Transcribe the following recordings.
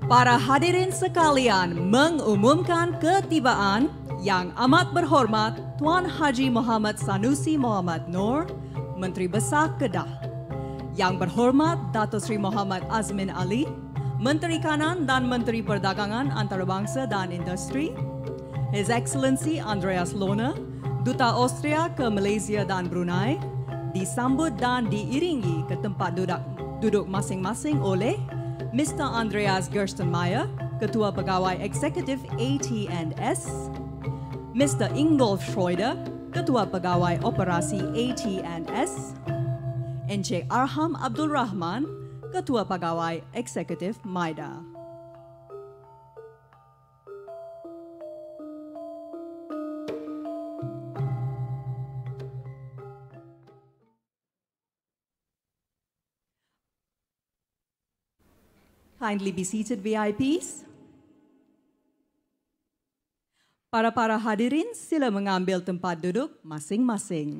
Para hadirin sekalian mengumumkan ketibaan Yang Amat Berhormat Tuan Haji Muhammad Sanusi Muhammad Noor, Menteri Besar Kedah. Yang Berhormat Datuk Seri Muhammad Azmin Ali, Menteri Kanan dan Menteri Perdagangan Antarabangsa dan Industri. His Excellency Andreas Lohner, Duta Austria ke Malaysia dan Brunei, disambut dan diiringi ke tempat duduk masing-masing oleh Mr. Andreas Gerstenmaier, Ketua Pegawai Eksekutif AT&S, Mr. Ingolf Schreuder, Ketua Pegawai Operasi AT&S, Encik Arham Abdul Rahman, Ketua Pegawai Eksekutif MIDA. Kindly be seated, VIPs. Para hadirin, sila mengambil tempat duduk masing-masing.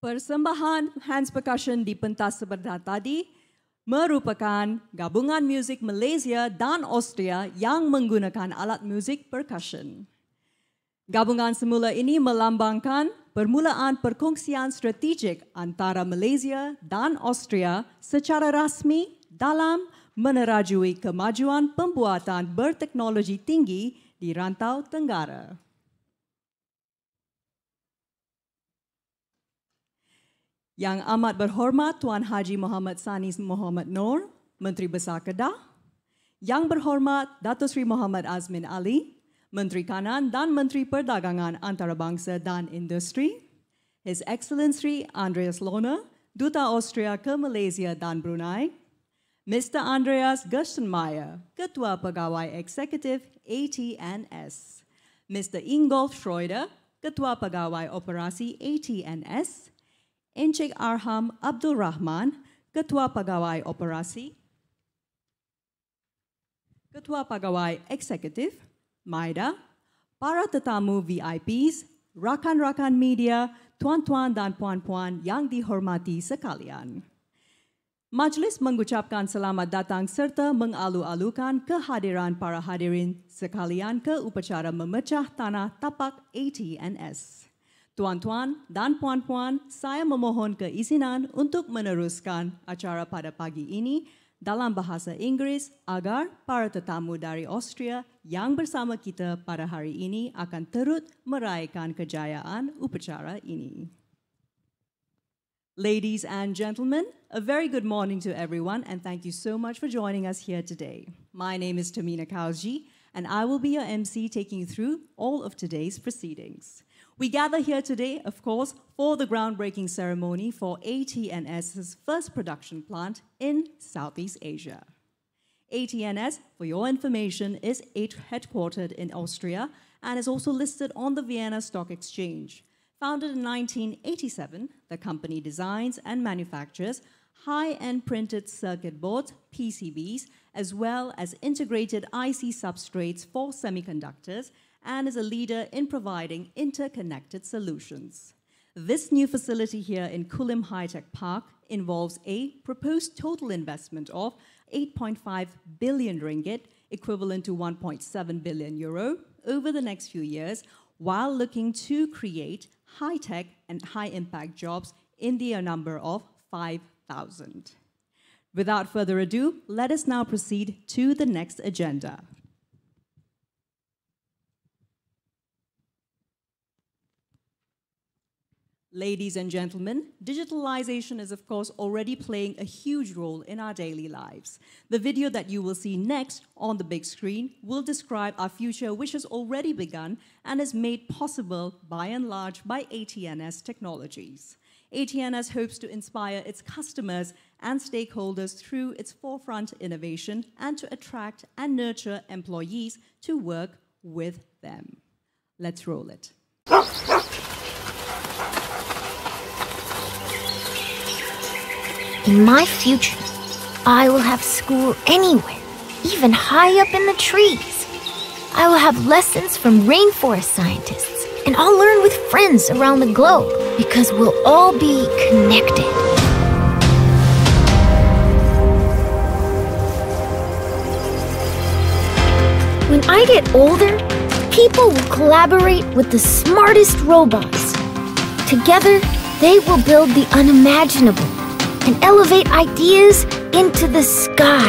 Persembahan hands percussion di pentas sebentar tadi merupakan gabungan muzik Malaysia dan Austria yang menggunakan alat muzik percussion. Gabungan semula ini melambangkan permulaan perkongsian strategik antara Malaysia dan Austria secara rasmi dalam menerajui kemajuan pembuatan berteknologi tinggi di rantau Tenggara. Yang amat berhormat Tuan Haji Muhammad Sani Muhammad Noor, Menteri Besar Kedah, Yang berhormat Datuk Seri Muhammad Azmin Ali, Menteri Kanan dan Menteri Perdagangan Antarabangsa dan Industri, His Excellency Andreas Lohner, Duta Austria ke Malaysia dan Brunei, Mr. Andreas Gerstenmaier, Ketua Pegawai Eksekutif AT&S, Mr. Ingolf Schreuder, Ketua Pegawai Operasi AT&S, Encik Arham Abdul Rahman, Ketua Pegawai Operasi, Ketua Pegawai Eksekutif, MIDA, para tetamu VIPs, rakan-rakan media, tuan-tuan dan puan-puan yang dihormati sekalian. Majlis mengucapkan selamat datang serta mengalu-alukan kehadiran para hadirin sekalian ke upacara memecah tanah tapak AT&S. Tuan-tuan dan puan-puan, saya memohon keizinan untuk meneruskan acara pada pagi ini dalam bahasa Inggeris agar para tetamu dari Austria yang bersama kita pada hari ini akan turut meraihkan kejayaan upacara ini. Ladies and gentlemen, a very good morning to everyone and thank you so much for joining us here today. My name is Tamina Kausji and I will be your MC taking you through all of today's proceedings. We gather here today, of course, for the groundbreaking ceremony for AT&S's first production plant in Southeast Asia. AT&S, for your information, is headquartered in Austria and is also listed on the Vienna Stock Exchange. Founded in 1987, the company designs and manufactures high-end printed circuit boards, PCBs, as well as integrated IC substrates for semiconductors, and is a leader in providing interconnected solutions. This new facility here in Kulim Hi-Tech Park involves a proposed total investment of 8.5 billion ringgit, equivalent to 1.7 billion euro, over the next few years, while looking to create high-tech and high-impact jobs in the number of 5,000. Without further ado, let us now proceed to the next agenda. Ladies and gentlemen, digitalization is of course already playing a huge role in our daily lives. The video that you will see next on the big screen will describe our future which has already begun and is made possible by and large by AT&S technologies. AT&S hopes to inspire its customers and stakeholders through its forefront innovation and to attract and nurture employees to work with them. Let's roll it. In my future, I will have school anywhere, even high up in the trees. I will have lessons from rainforest scientists, and I'll learn with friends around the globe because we'll all be connected. When I get older, people will collaborate with the smartest robots. Together, they will build the unimaginable and elevate ideas into the sky.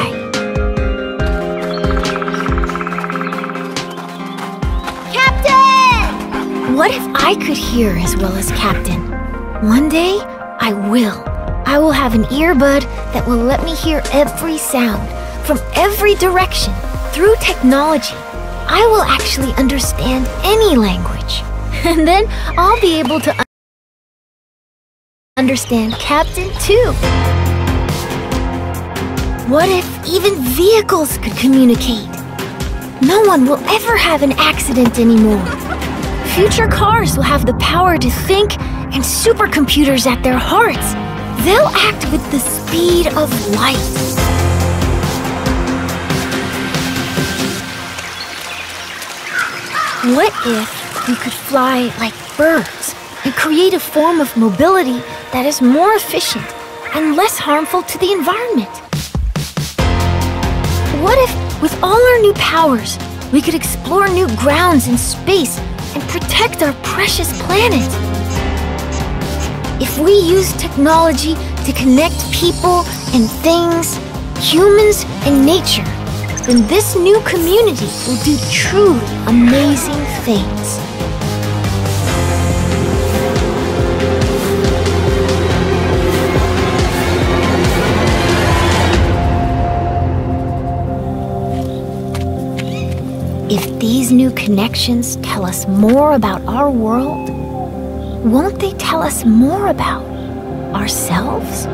Captain! What if I could hear as well as Captain? One day, I will. I will have an earbud that will let me hear every sound from every direction. Through technology, I will actually understand any language. And then I'll be able to understand Captain too. What if even vehicles could communicate? No one will ever have an accident anymore. Future cars will have the power to think and supercomputers at their hearts. They'll act with the speed of light. What if we could fly like birds and create a form of mobility that is more efficient and less harmful to the environment? What if, with all our new powers, we could explore new grounds in space and protect our precious planet? If we use technology to connect people and things, humans and nature, then this new community will do truly amazing things. If these new connections tell us more about our world, won't they tell us more about ourselves?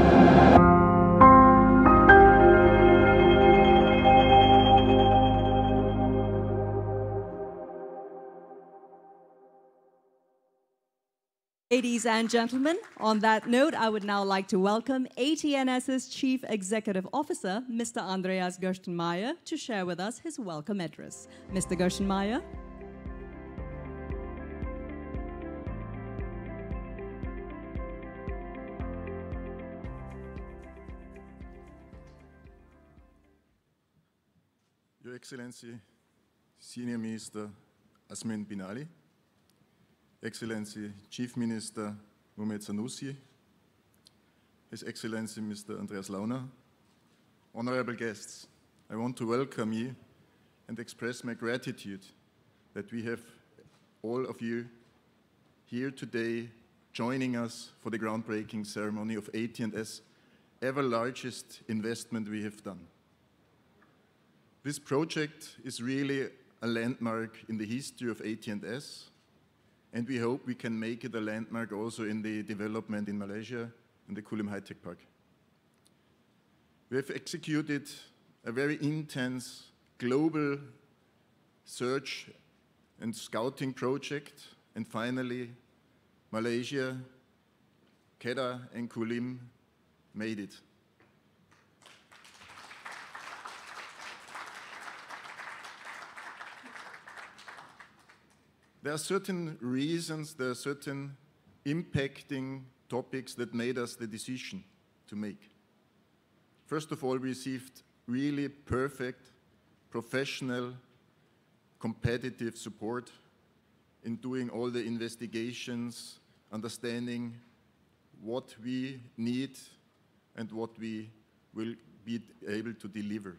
Ladies and gentlemen, on that note, I would now like to welcome AT&S's Chief Executive Officer, Mr. Andreas Gerstenmaier, to share with us his welcome address. Mr. Gerstenmaier. Your Excellency, Senior Minister Asmin Binali, Excellency Chief Minister Mohamed Sanusi, His Excellency Mr. Andreas Launer, honorable guests, I want to welcome you and express my gratitude that we have all of you here today joining us for the groundbreaking ceremony of AT&S, ever largest investment we have done. This project is really a landmark in the history of AT&S, and we hope we can make it a landmark also in the development in Malaysia, in the Kulim Hi-Tech Park. We have executed a very intense global search and scouting project, and finally, Malaysia, Kedah and Kulim made it. There are certain reasons, there are certain impacting topics that made us the decision to make. First of all, we received really perfect, professional, competitive support in doing all the investigations, understanding what we need and what we will be able to deliver.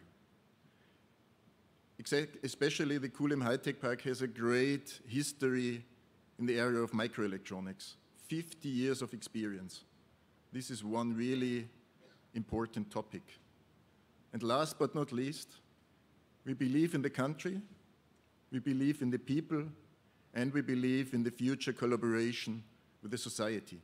Especially the Kulim Hi-Tech Park has a great history in the area of microelectronics, 50 years of experience. This is one really important topic. And last but not least, we believe in the country, we believe in the people, and we believe in the future collaboration with the society.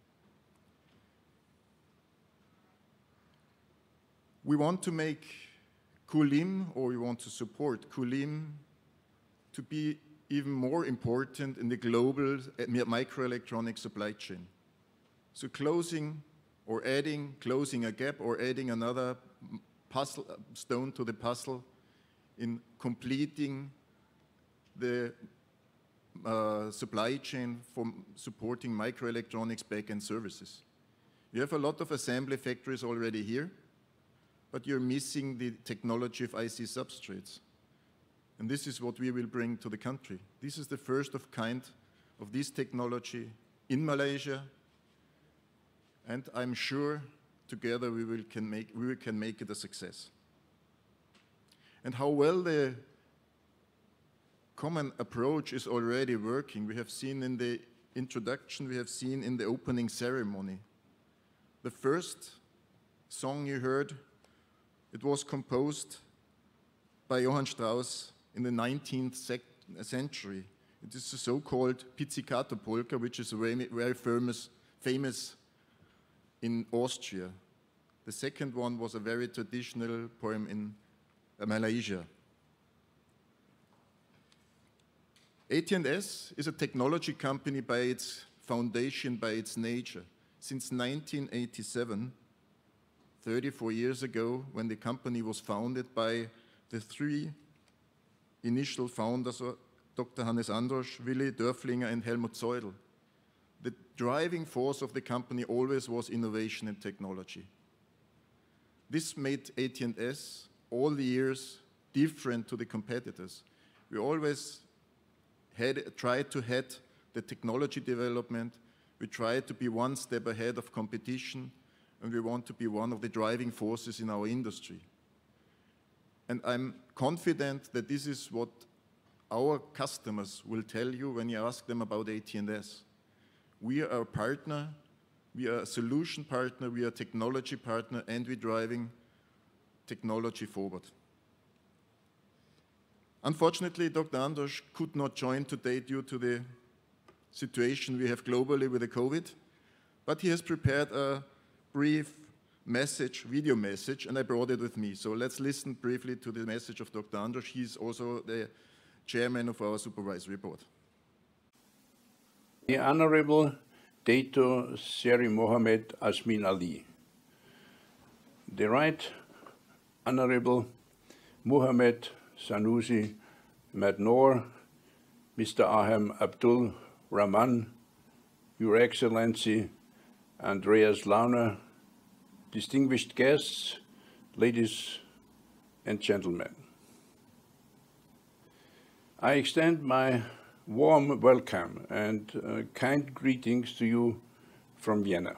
We want to make Kulim, or we want to support Kulim to be even more important in the global microelectronic supply chain. So closing a gap or adding another stone to the puzzle in completing the supply chain for supporting microelectronics back-end services. You have a lot of assembly factories already here, but you're missing the technology of IC substrates. And this is what we will bring to the country. This is the first of kind of this technology in Malaysia, and I'm sure together we can make it a success. And how well the common approach is already working, we have seen in the introduction, we have seen in the opening ceremony. The first song you heard, it was composed by Johann Strauss in the 19th century. It is the so-called Pizzicato polka, which is very famous in Austria. The second one was a very traditional poem in Malaysia. AT&S is a technology company by its foundation, by its nature. Since 1987, 34 years ago, when the company was founded by the three initial founders, Dr. Hannes Androsch, Willi Dörflinger, and Helmut Zeudel. the driving force of the company always was innovation and technology. This made AT&S all the years different to the competitors. We always tried to head the technology development. We tried to be one step ahead of competition, and we want to be one of the driving forces in our industry. And I'm confident that this is what our customers will tell you when you ask them about AT&S. We are a partner, we are a solution partner, we are a technology partner, and we're driving technology forward. Unfortunately, Dr. Androsch could not join today due to the situation we have globally with the COVID, but he has prepared a brief message, video message, and I brought it with me. So let's listen briefly to the message of Dr. Androsch. He's also the chairman of our supervisory board. The Honorable Dato Seri Mohammed Asmin Ali, the Right Honorable Muhammad Sanusi Madnoor, Mr. Aham Abdul Rahman, Your Excellency Andreas Launer, distinguished guests, ladies and gentlemen. I extend my warm welcome and kind greetings to you from Vienna.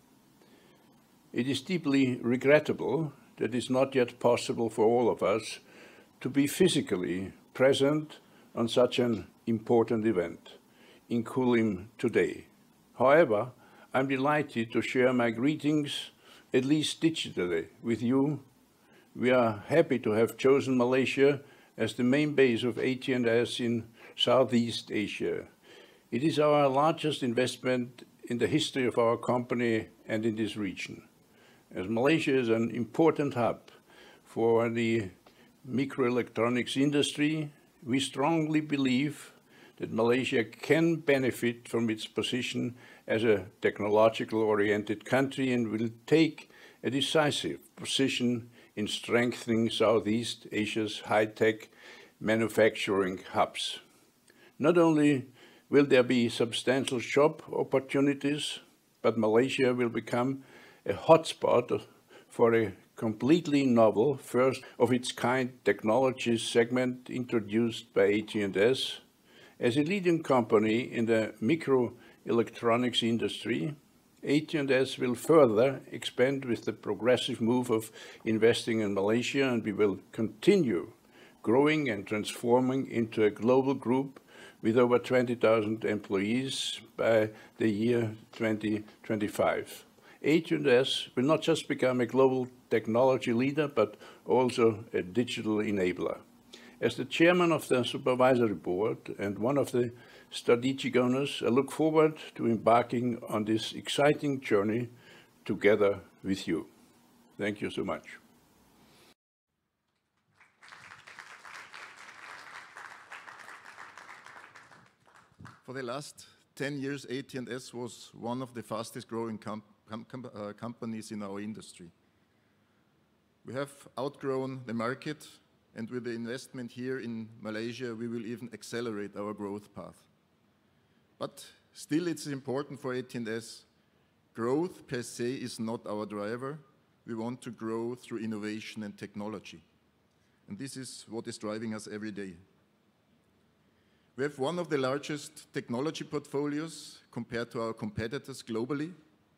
It is deeply regrettable that it is not yet possible for all of us to be physically present on such an important event in Kulim today. However, I'm delighted to share my greetings, at least digitally, with you. We are happy to have chosen Malaysia as the main base of AT&S in Southeast Asia. It is our largest investment in the history of our company and in this region. As Malaysia is an important hub for the microelectronics industry, we strongly believe that Malaysia can benefit from its position as a technological-oriented country and will take a decisive position in strengthening Southeast Asia's high-tech manufacturing hubs. Not only will there be substantial job opportunities, but Malaysia will become a hotspot for a completely novel, first-of-its-kind technology segment introduced by AT&S. As a leading company in the microelectronics industry, AT&S will further expand with the progressive move of investing in Malaysia, and we will continue growing and transforming into a global group with over 20,000 employees by the year 2025. AT&S will not just become a global technology leader, but also a digital enabler. As the chairman of the supervisory board and one of the strategic owners, I look forward to embarking on this exciting journey together with you. Thank you so much. For the last 10 years, AT&S was one of the fastest growing companies in our industry. We have outgrown the market, and with the investment here in Malaysia, we will even accelerate our growth path. But still, it's important for AT&S. Growth per se is not our driver. We want to grow through innovation and technology. And this is what is driving us every day. We have one of the largest technology portfolios compared to our competitors globally.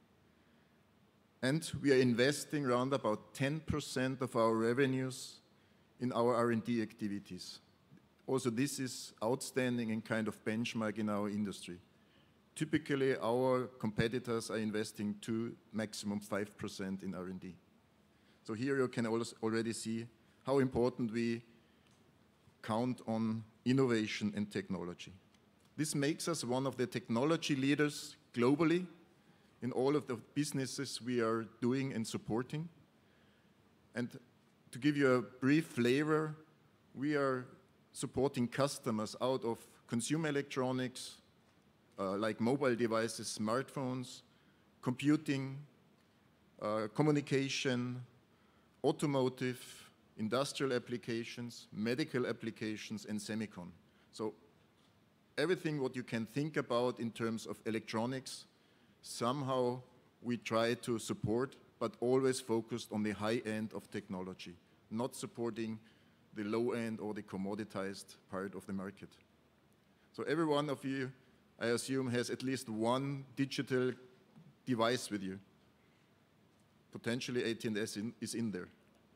And we are investing around about 10% of our revenues in our R&D activities. Also, this is outstanding and kind of benchmark in our industry. Typically, our competitors are investing to maximum 5% in R&D. So here you can already see how important we count on innovation and technology. This makes us one of the technology leaders globally in all of the businesses we are doing and supporting. And to give you a brief flavor, we are supporting customers out of consumer electronics, like mobile devices, smartphones, computing, communication, automotive, industrial applications, medical applications, and semicon. So everything what you can think about in terms of electronics, somehow we try to support, but always focused on the high end of technology, not supporting the low end or the commoditized part of the market. So every one of you, I assume, has at least one digital device with you. Potentially AT&S is in there.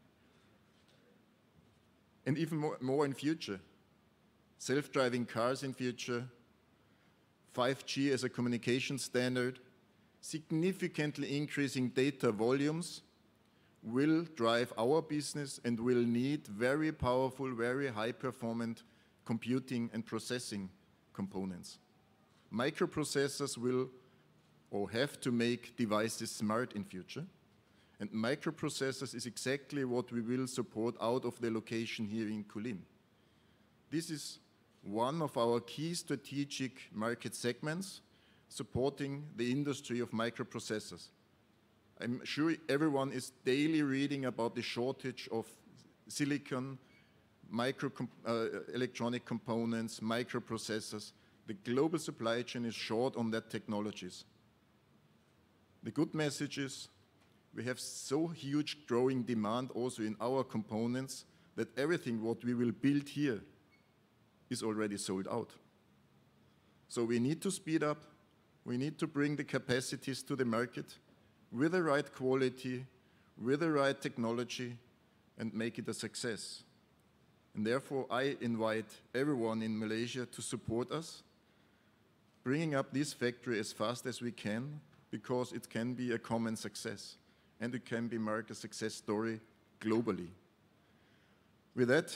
And even more in future. Self-driving cars in future, 5G as a communication standard, significantly increasing data volumes will drive our business and will need very powerful, very high-performant computing and processing components. Microprocessors will or have to make devices smart in future. And microprocessors is exactly what we will support out of the location here in Kulim. This is one of our key strategic market segments supporting the industry of microprocessors. I'm sure everyone is daily reading about the shortage of silicon, electronic components, microprocessors. The global supply chain is short on that technologies. The good message is we have so huge growing demand also in our components that everything what we will build here is already sold out. So we need to speed up, we need to bring the capacities to the market with the right quality, with the right technology, and make it a success. And therefore, I invite everyone in Malaysia to support us, bringing up this factory as fast as we can, because it can be a common success, and it can be marked a success story globally. With that,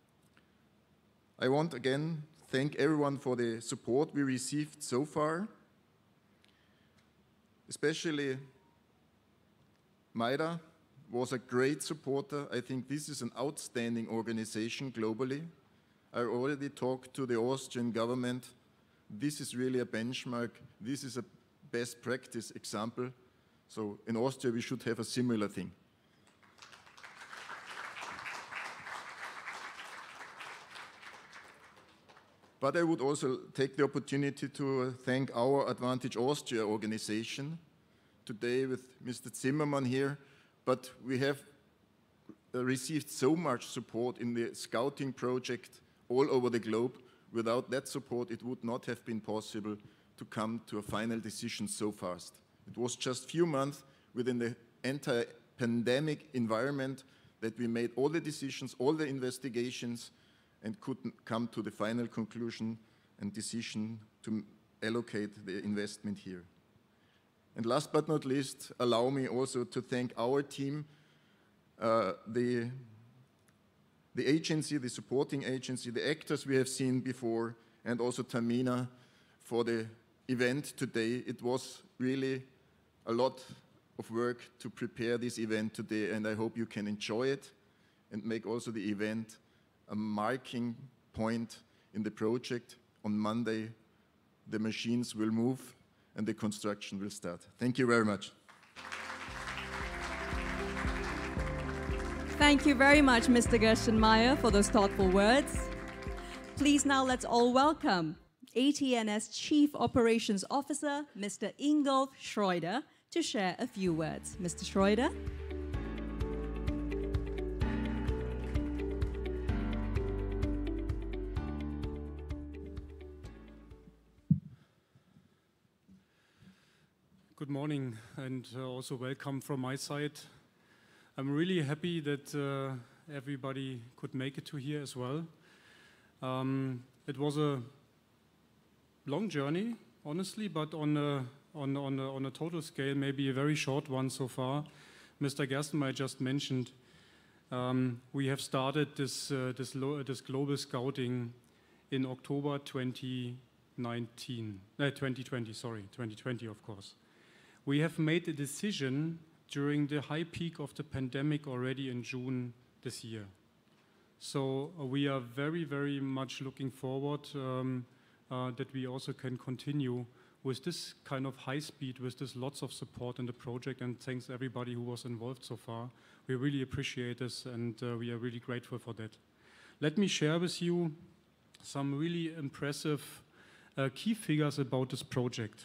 I want again thank everyone for the support we received so far, especially Maida was a great supporter. I think this is an outstanding organization globally. I already talked to the Austrian government. This is really a benchmark. This is a best practice example. So in Austria, we should have a similar thing. But I would also take the opportunity to thank our Advantage Austria organization, today with Mr. Zimmermann here, but we have received so much support in the scouting project all over the globe. Without that support, it would not have been possible to come to a final decision so fast. It was just few months within the entire pandemic environment that we made all the decisions, all the investigations, and could come to the final conclusion and decision to allocate the investment here. And last but not least, allow me also to thank our team, the agency, the supporting agency, the actors we have seen before, and also Tamina for the event today. It was really a lot of work to prepare this event today, and I hope you can enjoy it and make also the event a marking point in the project. On Monday, the machines will move and the construction will start. Thank you very much. Thank you very much, Mr. Gerstenmaier, for those thoughtful words. Please now let's all welcome AT&S Chief Operations Officer, Mr. Ingolf Schreuder, to share a few words. Mr. Schreuder. Good morning, and also welcome from my side. I'm really happy that everybody could make it to here as well. It was a long journey, honestly, but on a total scale, maybe a very short one so far. Mr. Gerstenmaier just mentioned we have started this global scouting in October 2020, of course. We have made a decision during the high peak of the pandemic already in June this year. So we are very, very much looking forward that we also can continue with this kind of high speed, with this lots of support in the project, and thanks everybody who was involved so far. We really appreciate this, and we are really grateful for that. Let me share with you some really impressive key figures about this project.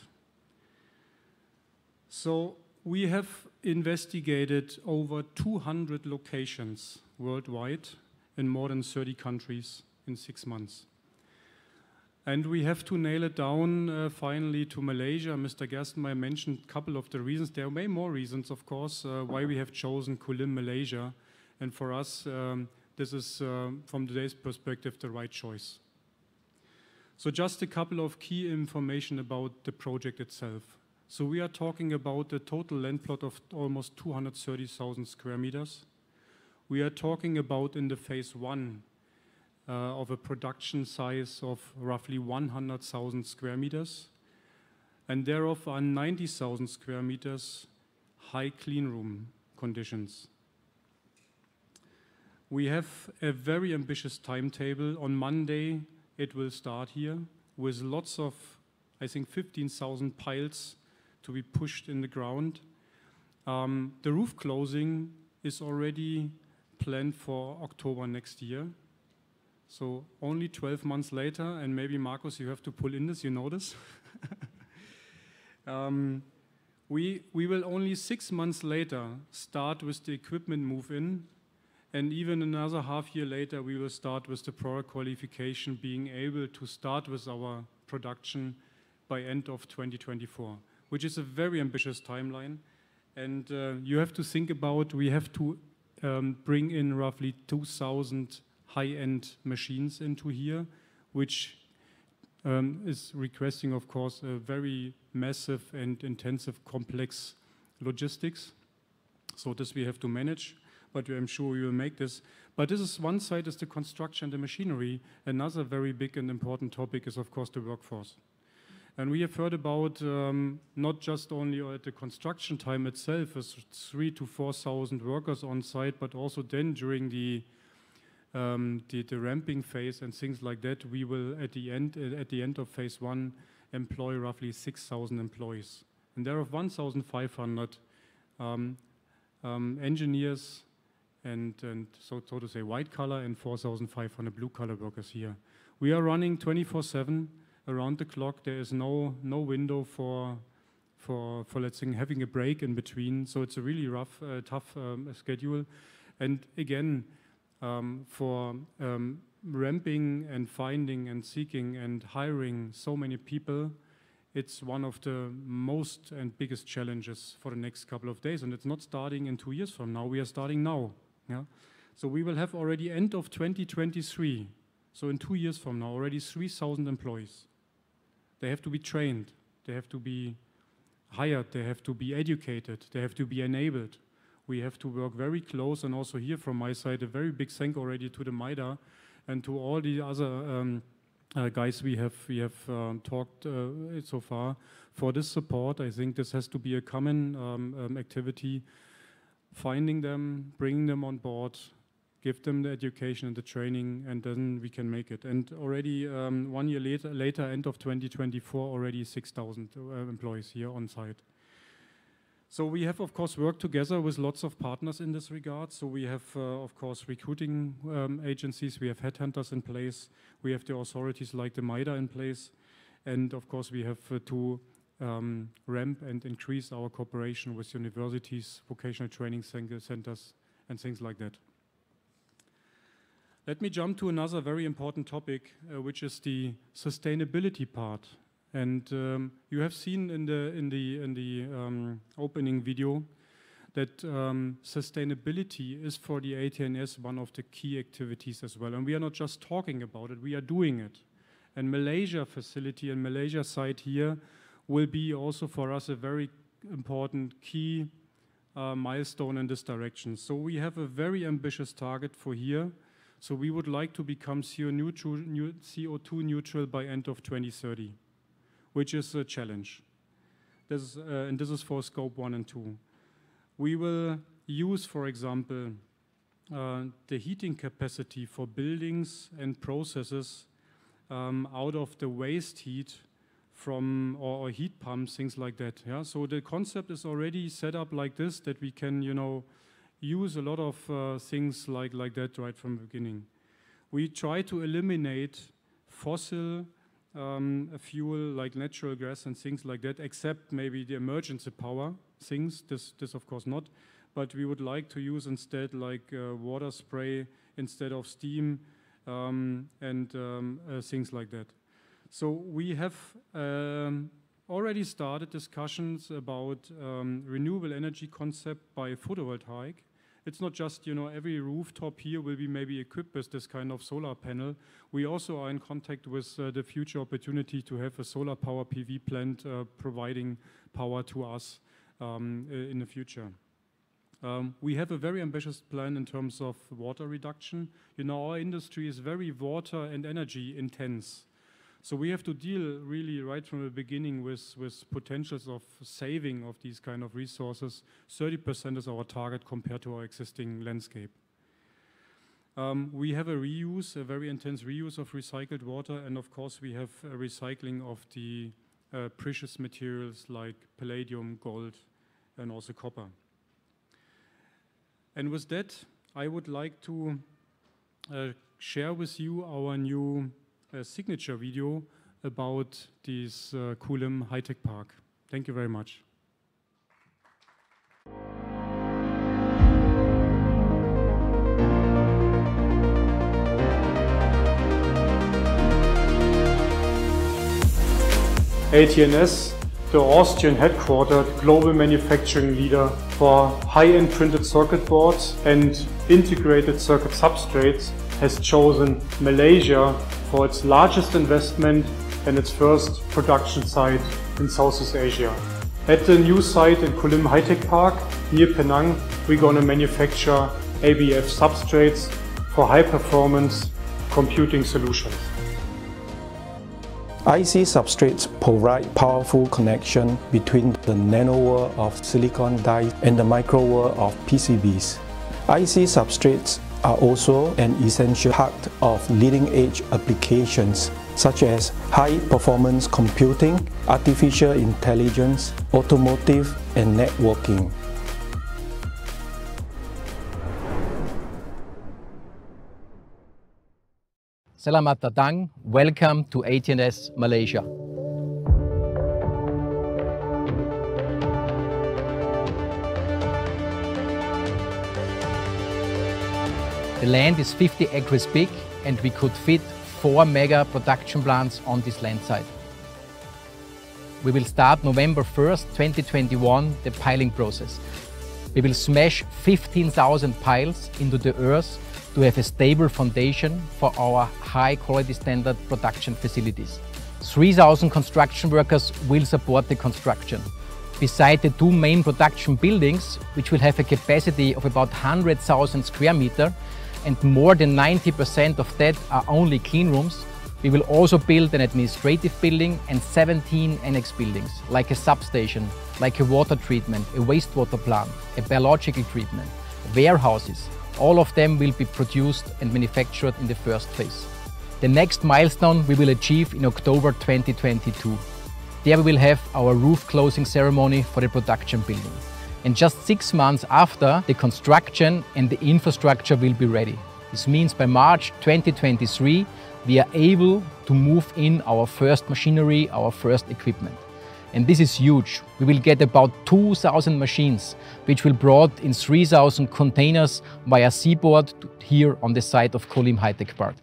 So we have investigated over 200 locations worldwide in more than 30 countries in 6 months. And we have to nail it down finally to Malaysia. Mr. Gerstenmaier mentioned a couple of the reasons. There are way more reasons, of course, why we have chosen Kulim, Malaysia. And for us, this is, from today's perspective, the right choice. So just a couple of key information about the project itself. So we are talking about a total land plot of almost 230,000 square meters. We are talking about in the phase 1 of a production size of roughly 100,000 square meters. And thereof are 90,000 square meters high clean room conditions. We have a very ambitious timetable. On Monday, it will start here with lots of, I think, 15,000 piles to be pushed in the ground. The roof closing is already planned for October next year. So only 12 months later, and maybe Markus, you have to pull in this, you know this. We will only 6 months later start with the equipment move-in, and even another half year later, we will start with the product qualification, being able to start with our production by end of 2024. Which is a very ambitious timeline. And you have to think about, we have to bring in roughly 2,000 high-end machines into here, which is requesting, of course, a very massive and intensive, complex logistics. So this we have to manage, but I'm sure we will make this. But this is one side is the construction and the machinery. Another very big and important topic is, of course, the workforce. And we have heard about not just only at the construction time itself, is 3,000 to 4,000 workers on site, but also then during the ramping phase and things like that, we will at the end of phase 1 employ roughly 6,000 employees, and there are 1,500 engineers and so to say white collar and 4,500 blue collar workers here. We are running 24/7. Around the clock. There is no window for let's say having a break in between. So it's a really rough, tough schedule. And again, for ramping and finding and seeking and hiring so many people, it's one of the most and biggest challenges for the next couple of days. And it's not starting in 2 years from now. We are starting now. Yeah. So we will have already end of 2023. So in 2 years from now, already 3,000 employees. They have to be trained, they have to be hired, they have to be educated, they have to be enabled. We have to work very close, and also here from my side, a very big thank already to the MIDA and to all the other guys we have talked so far for this support. I think this has to be a common activity, finding them, bringing them on board, give them the education and the training, and then we can make it. And already 1 year later, end of 2024, already 6,000 employees here on site. So we have, of course, worked together with lots of partners in this regard. So we have, of course, recruiting agencies, we have headhunters in place, we have the authorities like the MIDA in place, and of course we have to ramp and increase our cooperation with universities, vocational training centers, and things like that. Let me jump to another very important topic, which is the sustainability part. And you have seen in the opening video that sustainability is for the AT&S one of the key activities as well. And we are not just talking about it, we are doing it. And Malaysia facility and Malaysia site here will be also for us a very important key milestone in this direction. So we have a very ambitious target for here. So we would like to become CO2 neutral by end of 2030, which is a challenge. And this is for scope 1 and 2. We will use, for example, the heating capacity for buildings and processes out of the waste heat from or heat pumps, things like that. Yeah? So the concept is already set up like this, that we can, use a lot of things like that right from the beginning. We try to eliminate fossil a fuel like natural gas and things like that, except maybe the emergency power things. This of course not. But we would like to use instead like water spray instead of steam and things like that. So we have already started discussions about renewable energy concept by photovoltaic. It's not just, you know, every rooftop here will be maybe equipped with this kind of solar panel. We also are in contact with the future opportunity to have a solar power PV plant providing power to us in the future. We have a very ambitious plan in terms of water reduction. You know, our industry is very water and energy intense. So we have to deal really right from the beginning with potentials of saving of these kind of resources. 30% is our target compared to our existing landscape. We have a reuse, a very intense reuse of recycled water, and of course we have a recycling of the precious materials like palladium, gold, and also copper. And with that, I would like to share with you our new signature video about this Kulim Hi-Tech Park. Thank you very much. AT&S, the Austrian headquartered global manufacturing leader for high-end printed circuit boards and integrated circuit substrates, has chosen Malaysia for its largest investment and its first production site in Southeast Asia. At the new site in Kulim Hi-Tech Park near Penang, we're going to manufacture ABF substrates for high-performance computing solutions. IC substrates provide powerful connection between the nano world of silicon die and the micro world of PCBs. IC substrates are also an essential part of leading-edge applications such as high-performance computing, artificial intelligence, automotive, and networking. Selamat datang, welcome to AT&S Malaysia. The land is 50 acres big and we could fit 4 mega production plants on this land site. We will start November 1st, 2021, the piling process. We will smash 15,000 piles into the earth to have a stable foundation for our high quality standard production facilities. 3,000 construction workers will support the construction. Beside the 2 main production buildings, which will have a capacity of about 100,000 square meters, and more than 90% of that are only clean rooms, we will also build an administrative building and 17 annex buildings, like a substation, like a water treatment, a wastewater plant, a biological treatment, warehouses. All of them will be produced and manufactured in the first phase. The next milestone we will achieve in October 2022. There we will have our roof closing ceremony for the production building. And just 6 months after, the construction and the infrastructure will be ready. This means by March 2023, we are able to move in our first machinery, our first equipment. And this is huge. We will get about 2,000 machines, which will be brought in 3,000 containers via seaboard here on the site of Kulim Hi-Tech Park.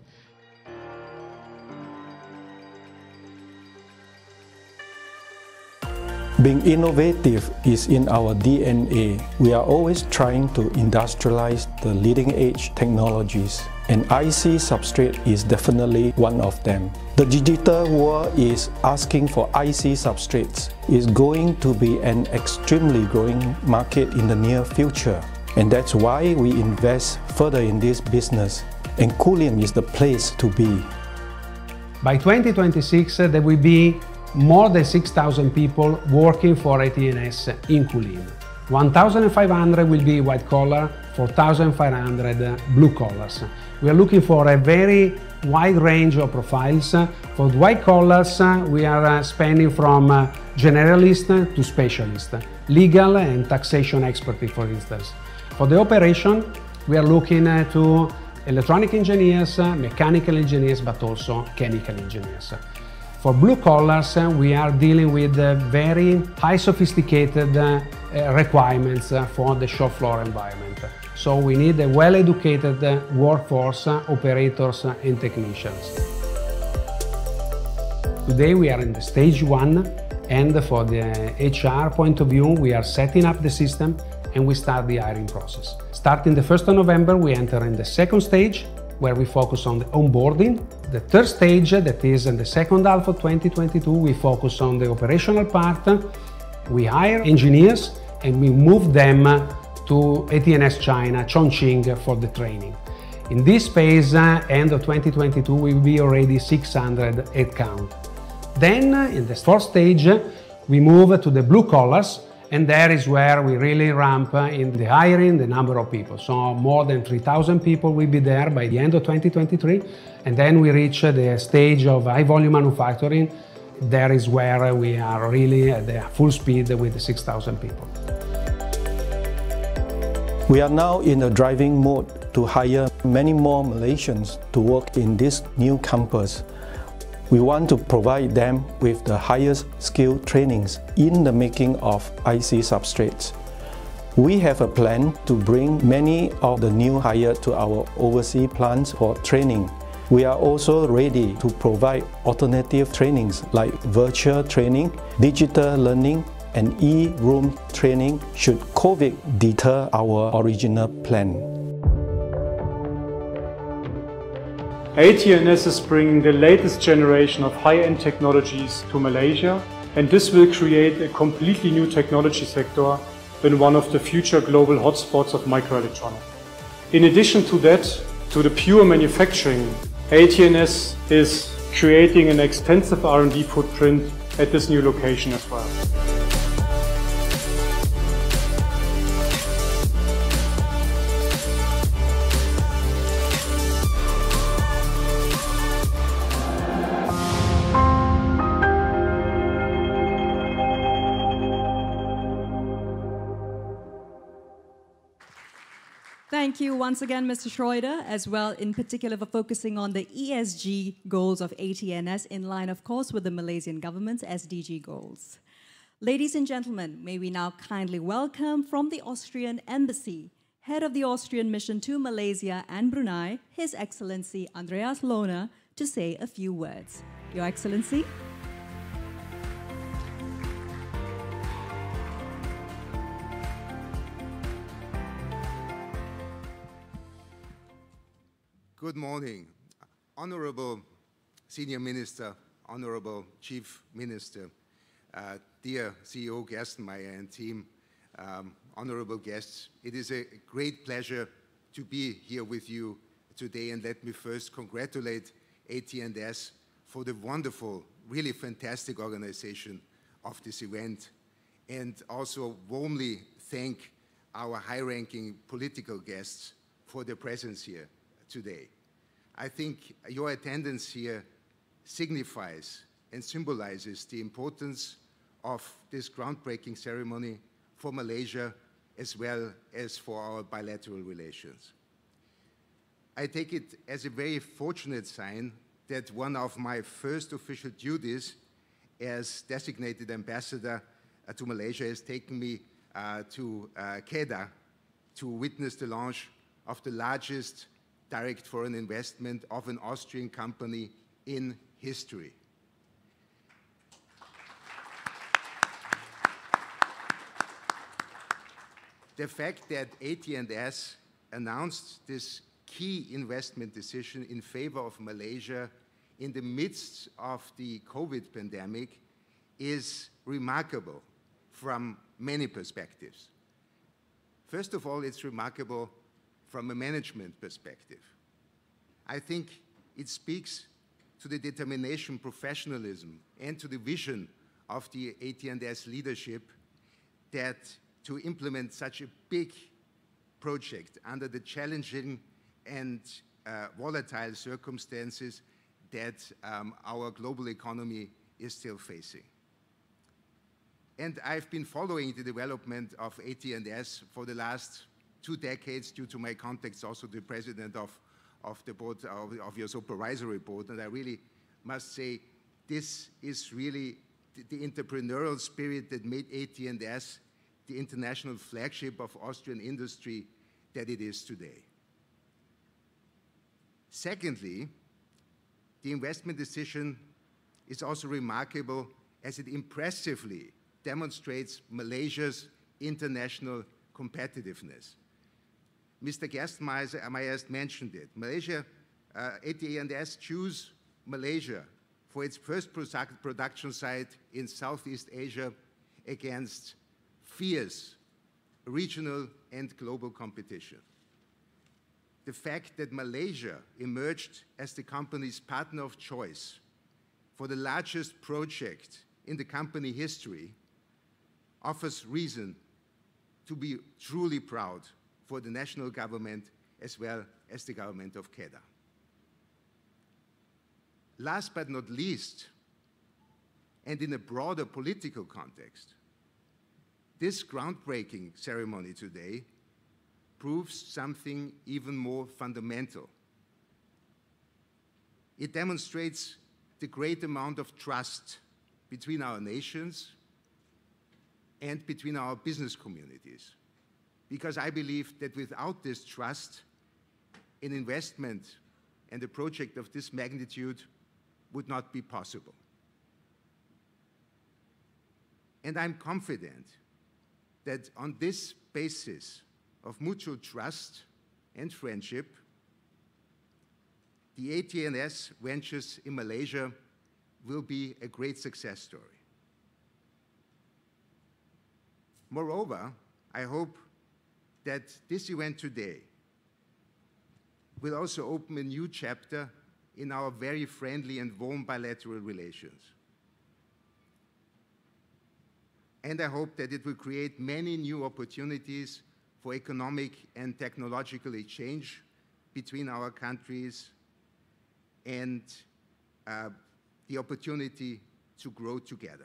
Being innovative is in our DNA. We are always trying to industrialize the leading-edge technologies, and IC substrate is definitely one of them. The digital world is asking for IC substrates. It's going to be an extremely growing market in the near future, and that's why we invest further in this business, and Kulim is the place to be. By 2026, there will be more than 6,000 people working for AT&S in Kulim. 1,500 will be white collar, 4,500 blue collars. We are looking for a very wide range of profiles. For white collars, we are spanning from generalist to specialist, legal and taxation expertise, for instance. For the operation, we are looking to electronic engineers, mechanical engineers, but also chemical engineers. For blue collars, we are dealing with very high sophisticated requirements for the shop floor environment. So we need a well-educated workforce, operators and technicians. Today we are in the stage 1, and for the HR point of view, we are setting up the system and we start the hiring process. Starting the 1st of November, we enter in the second stage, where we focus on the onboarding. The third stage, that is in the second half of 2022, we focus on the operational part. We hire engineers and we move them to AT&S China, Chongqing, for the training. In this phase, end of 2022, we will be already 600 headcount. Then, in the fourth stage, we move to the blue collars, and there is where we really ramp in the hiring, the number of people. So more than 3,000 people will be there by the end of 2023, and then we reach the stage of high volume manufacturing. There is where we are really at the full speed with the 6,000 people. We are now in a driving mode to hire many more Malaysians to work in this new campus. We want to provide them with the highest skill trainings in the making of IC substrates. We have a plan to bring many of the new hires to our overseas plants for training. We are also ready to provide alternative trainings like virtual training, digital learning, and e-room training should COVID deter our original plan. AT&S is bringing the latest generation of high-end technologies to Malaysia, and this will create a completely new technology sector in one of the future global hotspots of microelectronics. In addition to that, to the pure manufacturing, AT&S is creating an extensive R&D footprint at this new location as well. Thank you once again, Mr. Schroeder, as well in particular for focusing on the ESG goals of AT&S in line, of course, with the Malaysian government's SDG goals. Ladies and gentlemen, may we now kindly welcome from the Austrian Embassy, Head of the Austrian Mission to Malaysia and Brunei, His Excellency Andreas Lohner, to say a few words. Your Excellency. Good morning, Honorable Senior Minister, Honorable Chief Minister, dear CEO Gerstenmaier and team, honorable guests. It is a great pleasure to be here with you today, and let me first congratulate AT&S for the wonderful, really fantastic organization of this event, and also warmly thank our high-ranking political guests for their presence here today. I think your attendance here signifies and symbolizes the importance of this groundbreaking ceremony for Malaysia as well as for our bilateral relations. I take it as a very fortunate sign that one of my first official duties as designated ambassador to Malaysia has taken me to Kedah to witness the launch of the largest direct foreign investment of an Austrian company in history. The fact that AT&S announced this key investment decision in favor of Malaysia in the midst of the COVID pandemic is remarkable from many perspectives. First of all, it's remarkable from a management perspective. I think it speaks to the determination, professionalism, and to the vision of the AT&S leadership that to implement such a big project under the challenging and volatile circumstances that our global economy is still facing. And I've been following the development of AT&S for the last 2 decades due to my contacts, also the president of the board, of your supervisory board, and I really must say this is really the entrepreneurial spirit that made AT&S the international flagship of Austrian industry that it is today. Secondly, the investment decision is also remarkable as it impressively demonstrates Malaysia's international competitiveness. Mr. Gerstenmaier mentioned it. Malaysia, AT&S chose Malaysia for its first production site in Southeast Asia against fierce regional and global competition. The fact that Malaysia emerged as the company's partner of choice for the largest project in the company history offers reason to be truly proud for the national government as well as the government of Kedah. Last but not least, and in a broader political context, this groundbreaking ceremony today proves something even more fundamental. It demonstrates the great amount of trust between our nations and between our business communities. Because I believe that without this trust, an investment and a project of this magnitude would not be possible. And I'm confident that on this basis of mutual trust and friendship, the AT&S ventures in Malaysia will be a great success story. Moreover, I hope that this event today will also open a new chapter in our very friendly and warm bilateral relations. And I hope that it will create many new opportunities for economic and technological exchange between our countries and the opportunity to grow together.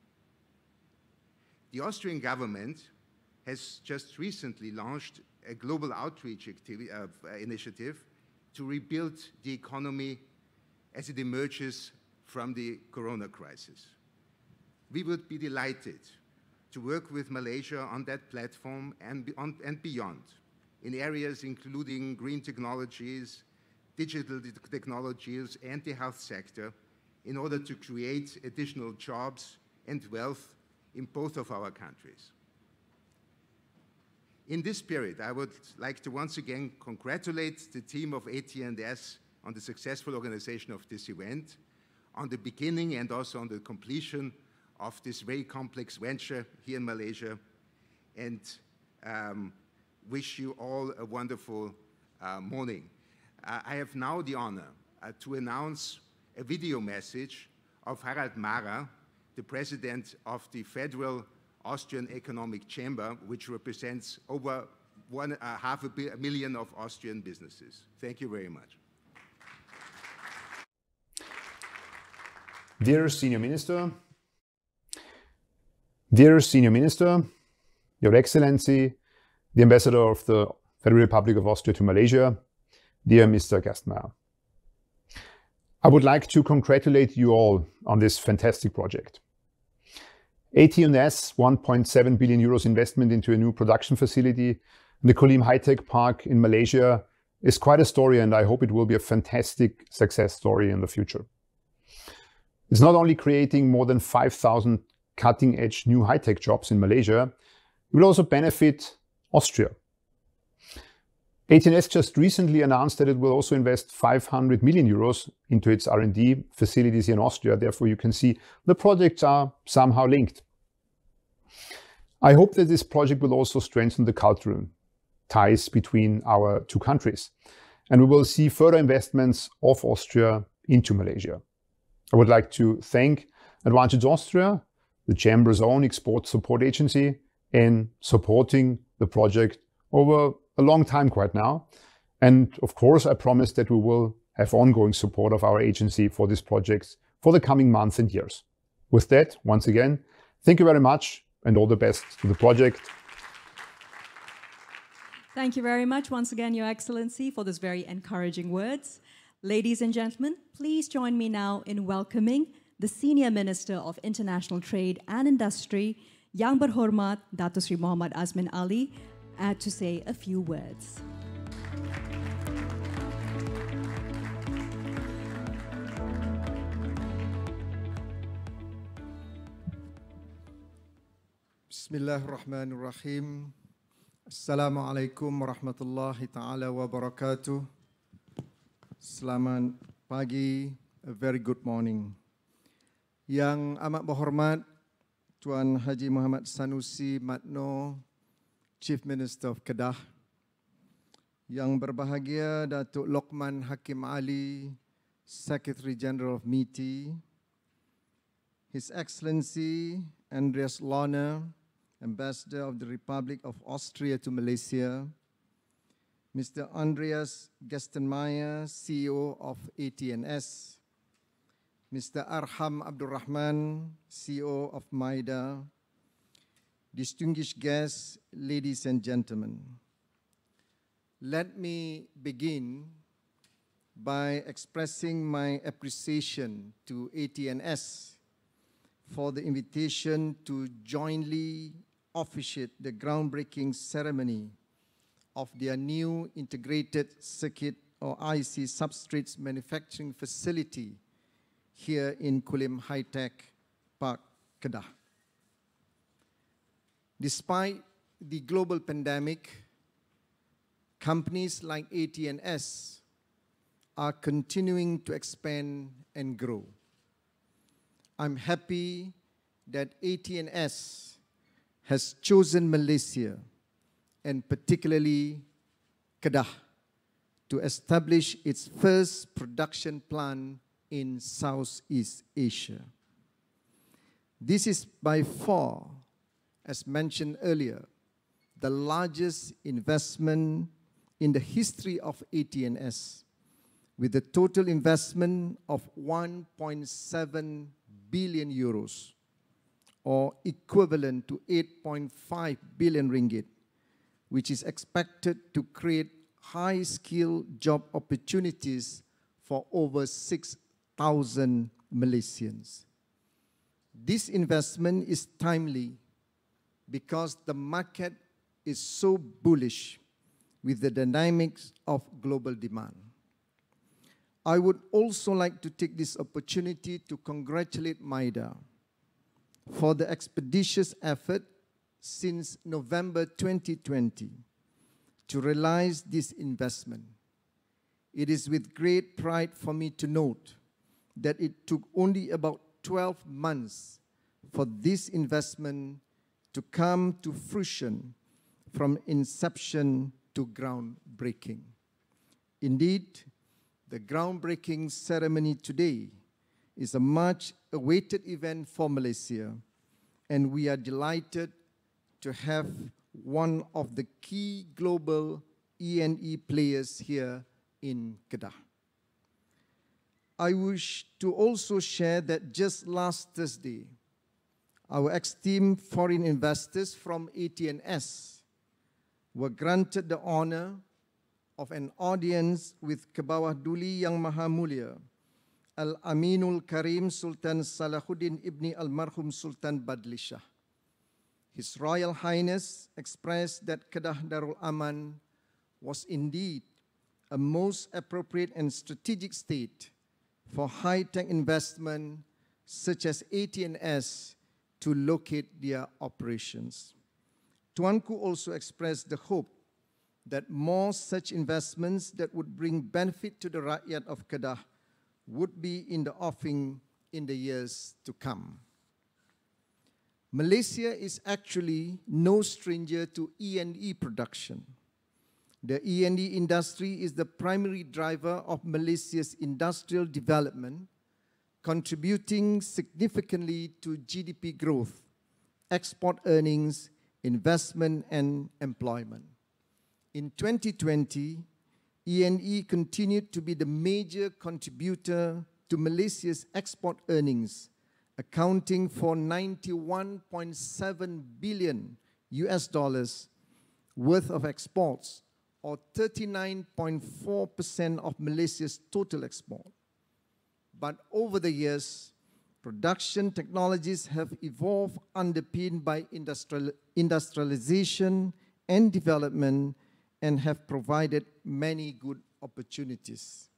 The Austrian government has just recently launched a global outreach initiative to rebuild the economy as it emerges from the corona crisis. We would be delighted to work with Malaysia on that platform and beyond, in areas including green technologies, digital technologies, and the health sector, in order to create additional jobs and wealth in both of our countries. In this spirit, I would like to once again congratulate the team of AT&S on the successful organization of this event, on the beginning and also on the completion of this very complex venture here in Malaysia, and wish you all a wonderful morning. I have now the honor to announce a video message of Harald Mara, the president of the Federal Austrian Economic Chamber, which represents over 500,000 of Austrian businesses. Thank you very much. Dear Senior Minister, Your Excellency, the Ambassador of the Federal Republic of Austria to Malaysia, dear Mr. Gerstenmaier, I would like to congratulate you all on this fantastic project. AT&S 1.7 billion euros investment into a new production facility in the Kulim Hi-Tech Park in Malaysia is quite a story, and I hope it will be a fantastic success story in the future. It's not only creating more than 5,000 cutting-edge new high-tech jobs in Malaysia, it will also benefit Austria. AT&S just recently announced that it will also invest 500 million euros into its R&D facilities in Austria. Therefore, you can see the projects are somehow linked. I hope that this project will also strengthen the cultural ties between our two countries, and we will see further investments of Austria into Malaysia. I would like to thank Advantage Austria, the Chamber's own export support agency, in supporting the project over a long time quite now. And of course, I promise that we will have ongoing support of our agency for these projects for the coming months and years. With that, once again, thank you very much and all the best to the project. Thank you very much once again, Your Excellency, for those very encouraging words. Ladies and gentlemen, please join me now in welcoming the Senior Minister of International Trade and Industry, Yang Berhormat Datuk Seri Muhammad Azmin Ali, to say a few words. Bismillahirrahmanirrahim. Assalamualaikum warahmatullahi ta'ala wabarakatuh. Selamat pagi, a very good morning. Yang amat berhormat Tuan Haji Muhammad Sanusi Matno, Chief Minister of Kedah. Yang berbahagia Datuk Lokman Hakim Ali, Secretary General of MITI. His Excellency Andreas Lohner, Ambassador of the Republic of Austria to Malaysia. Mr. Andreas Gestenmeier, CEO of AT&S. Mr. Arham Abdurrahman, CEO of MIDA. Distinguished guests, ladies and gentlemen. Let me begin by expressing my appreciation to AT&S for the invitation to jointly officiate the groundbreaking ceremony of their new integrated circuit or IC substrates manufacturing facility here in Kulim Hi-Tech Park, Kedah. Despite the global pandemic, companies like AT&S are continuing to expand and grow. I'm happy that AT&S has chosen Malaysia and particularly Kedah to establish its first production plant in Southeast Asia. This is by far, as mentioned earlier, the largest investment in the history of AT&S, with a total investment of 1.7 billion euros, or equivalent to 8.5 billion ringgit, which is expected to create high-skill job opportunities for over 6,000 Malaysians. This investment is timely because the market is so bullish with the dynamics of global demand. I would also like to take this opportunity to congratulate MIDA for the expeditious effort since November 2020 to realize this investment. It is with great pride for me to note that it took only about 12 months for this investment to come to fruition from inception to groundbreaking. Indeed, the groundbreaking ceremony today is a much-awaited event for Malaysia, and we are delighted to have one of the key global E&E players here in Kedah. I wish to also share that just last Thursday, our esteemed foreign investors from AT&S were granted the honor of an audience with Kebawah Duli Yang Maha Mulia, Al-Aminul Karim Sultan Salahuddin Ibni Almarhum Sultan Badlishah. His Royal Highness expressed that Kedah Darul Aman was indeed a most appropriate and strategic state for high-tech investment such as AT&S to locate their operations. Tuanku also expressed the hope that more such investments that would bring benefit to the rakyat of Kedah would be in the offing in the years to come. Malaysia is actually no stranger to E&E production. The E&E industry is the primary driver of Malaysia's industrial development, contributing significantly to GDP growth, export earnings, investment, and employment. In 2020, E&E continued to be the major contributor to Malaysia's export earnings, accounting for 91.7 billion US dollars worth of exports, or 39.4% of Malaysia's total export. But over the years, Production technologies have evolved underpinned by industrialization and development and have provided many good opportunities.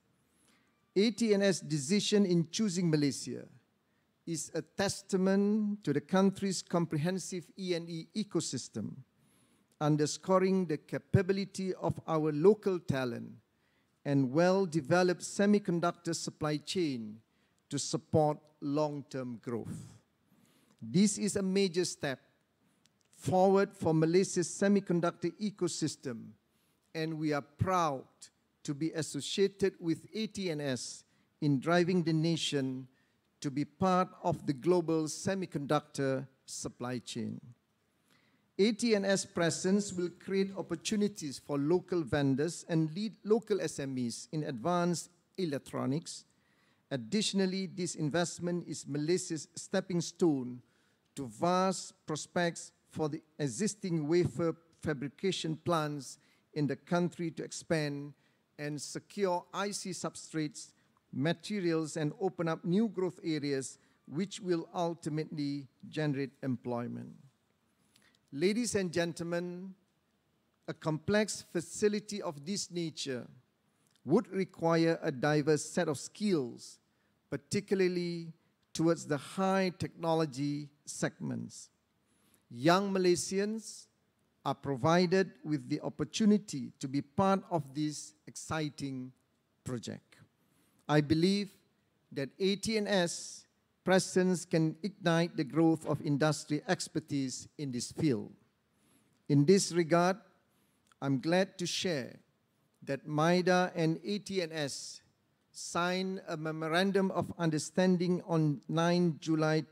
AT&S decision in choosing Malaysia is a testament to the country's comprehensive E&E ecosystem, underscoring the capability of our local talent and well-developed semiconductor supply chain to support long-term growth. This is a major step forward for Malaysia's semiconductor ecosystem, and we are proud to be associated with AT&S in driving the nation to be part of the global semiconductor supply chain. AT&S presence will create opportunities for local vendors and lead local SMEs in advanced electronics. Additionally, this investment is Malaysia's stepping stone to vast prospects for the existing wafer fabrication plants in the country to expand and secure IC substrates, materials, and open up new growth areas which will ultimately generate employment. Ladies and gentlemen, a complex facility of this nature would require a diverse set of skills, particularly towards the high technology segments. Young Malaysians are provided with the opportunity to be part of this exciting project. I believe that AT&S presence can ignite the growth of industry expertise in this field. In this regard, I'm glad to share that MIDA and AT&S signed a Memorandum of Understanding on 9 July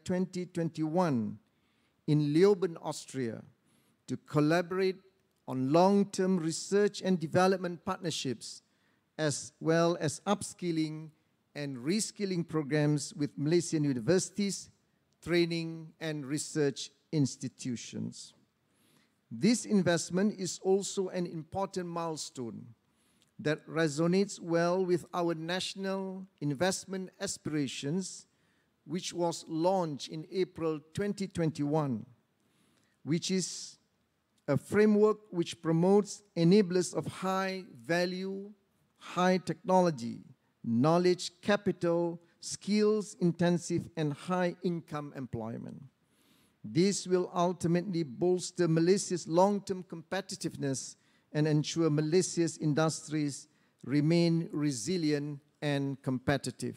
2021 in Leoben, Austria, to collaborate on long-term research and development partnerships, as well as upskilling and reskilling programs with Malaysian universities, training and research institutions. This investment is also an important milestone that resonates well with our national investment aspirations, which was launched in April 2021, which is a framework which promotes enablers of high value, high technology, knowledge, capital, skills intensive and high income employment. This will ultimately bolster Malaysia's long-term competitiveness and ensure Malaysia's industries remain resilient and competitive.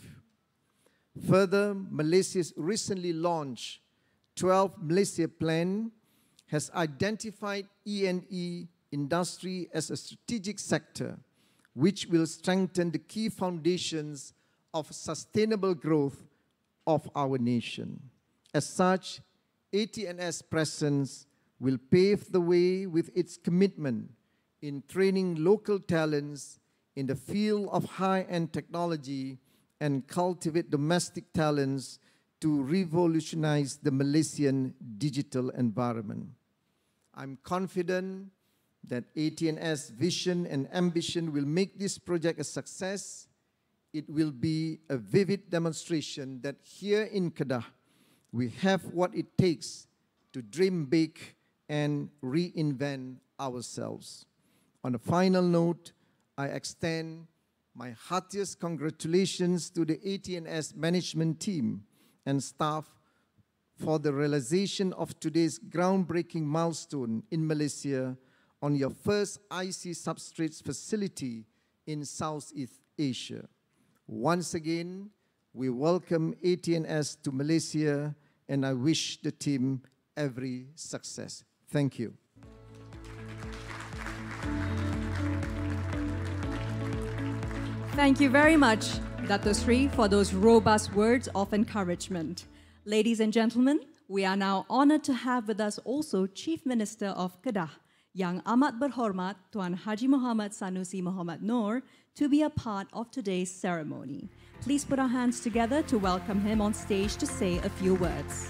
Further, Malaysia's recently launched 12 Malaysia Plan has identified E&E industry as a strategic sector which will strengthen the key foundations of sustainable growth of our nation. As such, AT&S presence will pave the way with its commitment in training local talents in the field of high-end technology and cultivate domestic talents to revolutionize the Malaysian digital environment. I'm confident that AT&S vision and ambition will make this project a success. It will be a vivid demonstration that here in Kedah, we have what it takes to dream big and reinvent ourselves. On a final note, I extend my heartiest congratulations to the AT&S management team and staff for the realization of today's groundbreaking milestone in Malaysia on your first IC substrates facility in Southeast Asia. Once again, we welcome AT&S to Malaysia, and I wish the team every success. Thank you. Thank you very much, Dato Sri, for those robust words of encouragement. Ladies and gentlemen, we are now honored to have with us also Chief Minister of Kedah, Yang Amat Berhormat Tuan Haji Muhammad Sanusi Muhammad Noor, to be a part of today's ceremony. Please put our hands together to welcome him on stage to say a few words.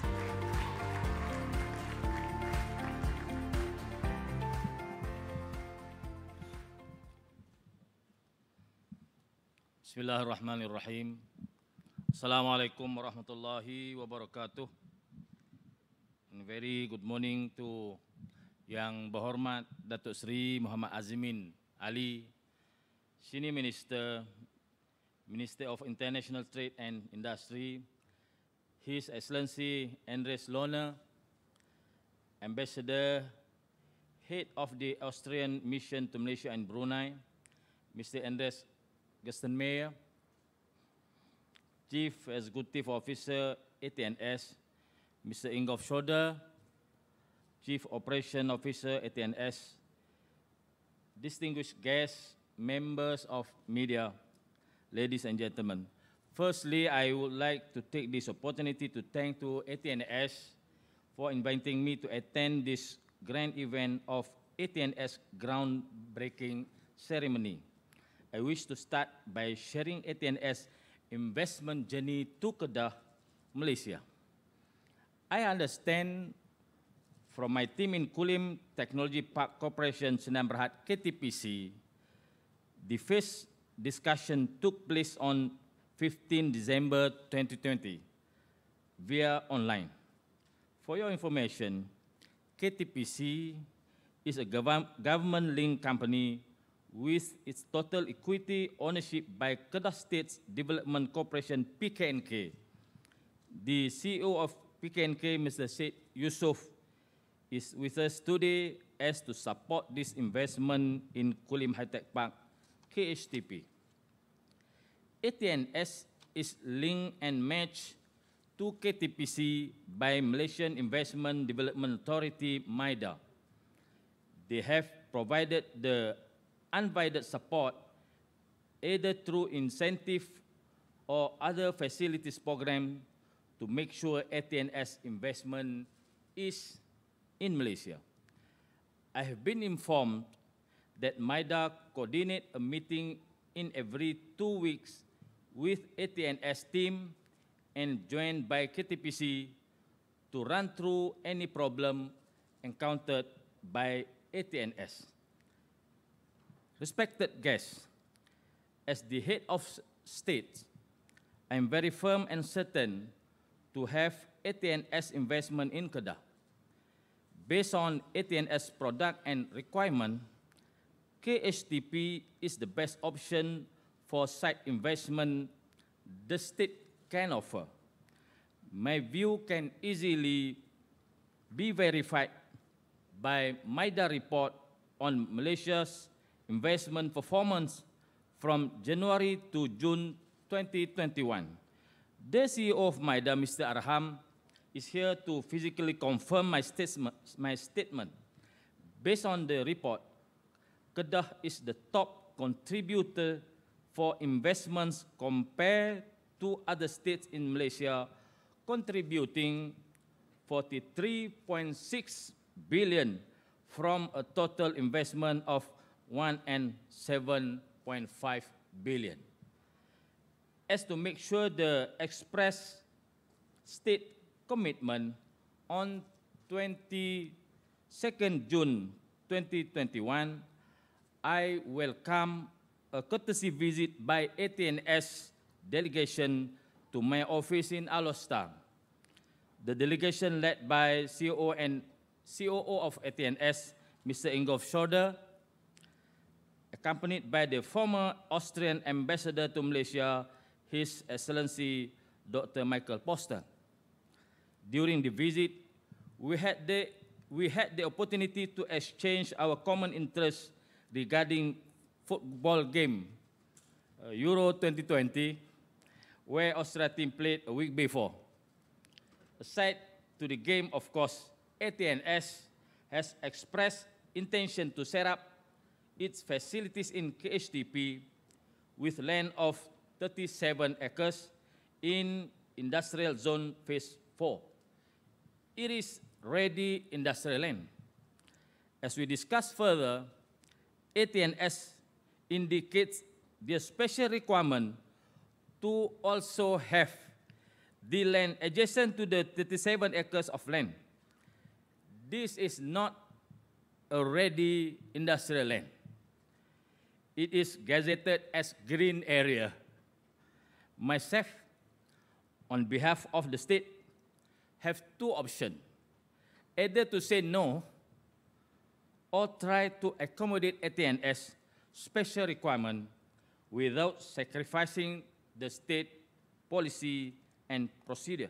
Bismillahirrahmanirrahim. Assalamualaikum warahmatullahi wabarakatuh. And very good morning to Yang Berhormat Datuk Seri Muhammad Azmin Ali, Senior Minister, Minister of International Trade and Industry, His Excellency Andres Lohner, Ambassador, Head of the Austrian Mission to Malaysia and Brunei, Mr. Andres Gerstenmaier, Chief Executive Officer AT&S, Mr. Ingolf Schoder, Chief Operation Officer AT&S, distinguished guests, members of media, ladies and gentlemen. Firstly, I would like to take this opportunity to thank to AT&S for inviting me to attend this grand event of AT&S groundbreaking ceremony. I wish to start by sharing AT&S investment journey to Kedah, Malaysia. I understand from my team in Kulim Technology Park Corporation, Sdn Bhd KTPC, the first discussion took place on 15 December 2020 via online. For your information, KTPC is a government-linked company with its total equity ownership by Kedah State Development Corporation PKNK. The CEO of PKNK, Mr. Syed Yusof, is with us today as to support this investment in Kulim Hi-Tech Park, KHTP. AT&S is linked and matched to KTPC by Malaysian Investment Development Authority, MIDA. They have provided the undivided support either through incentive or other facilities program to make sure AT&S investment is in Malaysia. I have been informed that MIDA coordinate a meeting in every 2 weeks with AT&S team and joined by KTPC to run through any problem encountered by AT&S. Respected guests, as the head of state, I am very firm and certain to have AT&S investment in Kedah. Based on AT&S product and requirement, KHTP is the best option for site investment the state can offer. My view can easily be verified by MIDA report on Malaysia's investment performance from January to June 2021. The CEO of MIDA, Mr. Arham, is here to physically confirm my statement. Based on the report, Kedah is the top contributor for investments compared to other states in Malaysia, contributing 43.6 billion from a total investment of 107.5 billion. As to make sure the express state commitment on 22nd June 2021, I welcome a courtesy visit by AT&S delegation to my office in Alostar. The delegation led by CEO and COO of AT&S, Mr. Ingolf Schoder, accompanied by the former Austrian ambassador to Malaysia, His Excellency Dr. Michael Poster. During the visit, we had the opportunity to exchange our common interests regarding football game, Euro 2020, where Austria team played a week before. Aside to the game, of course, AT&S has expressed intention to set up its facilities in KHTP with land of 37 acres in Industrial Zone Phase 4. It is ready industrial land. As we discuss further, AT&S indicates the special requirement to also have the land adjacent to the 37 acres of land. This is not a ready industrial land. It is gazetted as green area. Myself, on behalf of the state, have two options: either to say no or try to accommodate AT&S special requirement without sacrificing the state policy and procedure.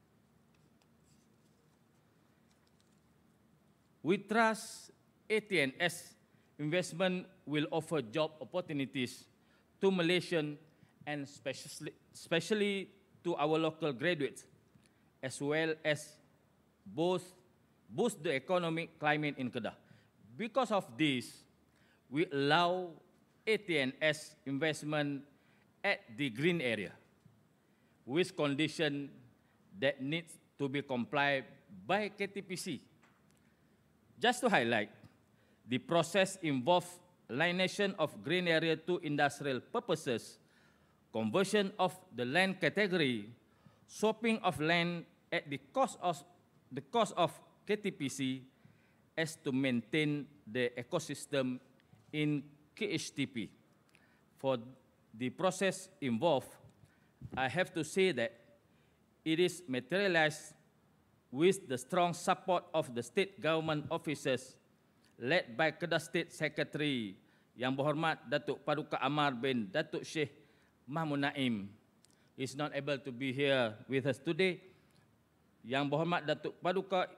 We trust AT&S investment will offer job opportunities to Malaysians and especially to our local graduates, as well as boost the economic climate in Kedah. Because of this, we allow AT&S investment at the green area, with condition that needs to be complied by KTPC. Just to highlight, the process involves alienation of green area to industrial purposes, conversion of the land category, swapping of land at the cost of KTPC, as to maintain the ecosystem in KHTP. For the process involved, I have to say that it is materialized with the strong support of the state government officers led by Kedah State Secretary Yang Berhormat Datuk Paduka Amar bin Datuk Sheikh Mahmud Naim. Is not able to be here with us today. Yang Berhormat Datuk Paduka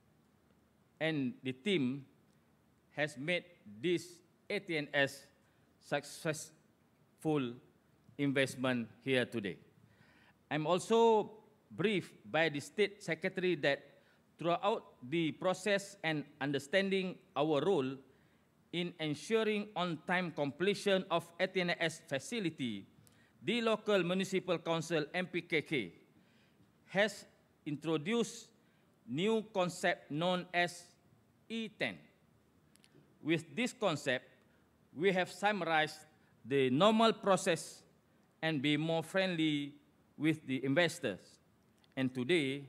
and the team has made this AT&S successful investment here today. I'm also briefed by the State Secretary that throughout the process and understanding our role in ensuring on-time completion of AT&S facility, the local municipal council MPKK has introduced new concept known as E10. With this concept, we have summarized the normal process and be more friendly with the investors. And today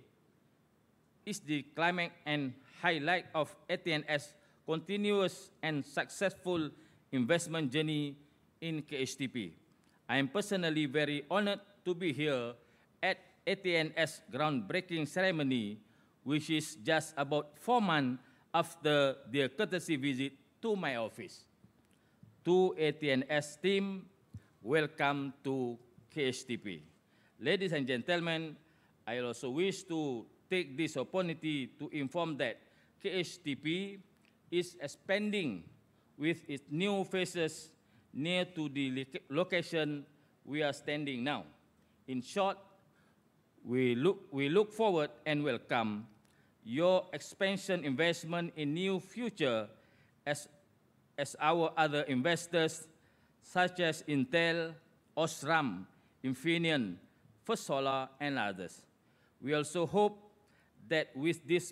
is the climax and highlight of AT&S continuous and successful investment journey in KHTP. I am personally very honored to be here at AT&S groundbreaking ceremony, which is just about 4 months after their courtesy visit to my office. To AT&S team, welcome to KHTP. Ladies and gentlemen, I also wish to take this opportunity to inform that KHTP is expanding with its new phases near to the location we are standing now. In short, we look forward and welcome your expansion investment in new future as our other investors such as Intel, Osram, Infineon, First Solar, and others. We also hope that with this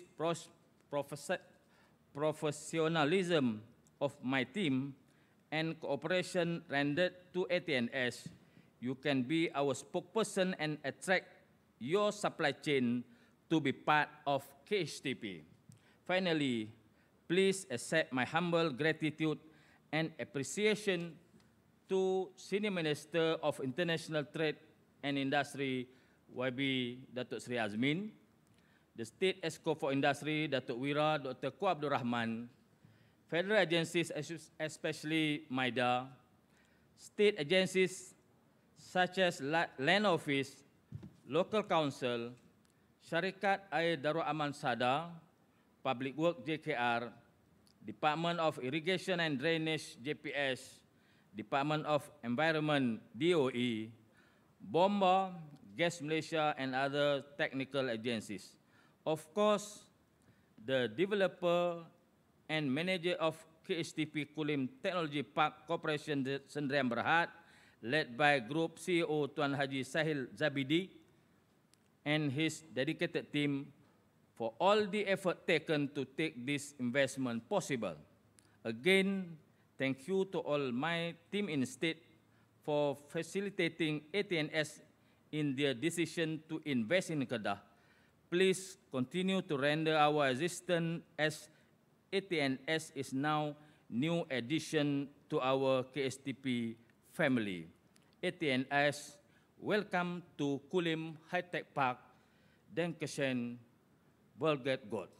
professionalism of my team and cooperation rendered to AT&S, you can be our spokesperson and attract your supply chain to be part of KHTP. Finally, please accept my humble gratitude and appreciation to Senior Minister of International Trade and Industry, YB Datuk Sri Azmin, the State ESCO for Industry, Datuk Wira, Dr. Ko Abdul Rahman, federal agencies, especially MIDA, state agencies such as Land Office, Local Council, Syarikat Air Darul Aman Sada, Public Work JKR, Department of Irrigation and Drainage JPS, Department of Environment DOE, BOMBA, Gas Malaysia, and other technical agencies. Of course, the developer and manager of KHTP Kulim Technology Park Corporation Sendirian Berhad, led by Group CEO Tuan Haji Sahil Zabidi and his dedicated team for all the effort taken to take this investment possible. Again, thank you to all my team in state for facilitating AT&S in their decision to invest in Kedah. Please continue to render our assistance as AT&S is now new addition to our KHTP family. AT&S welcome to Kulim Hi-Tech Park, Dankeschön, Wohlgeht Gott.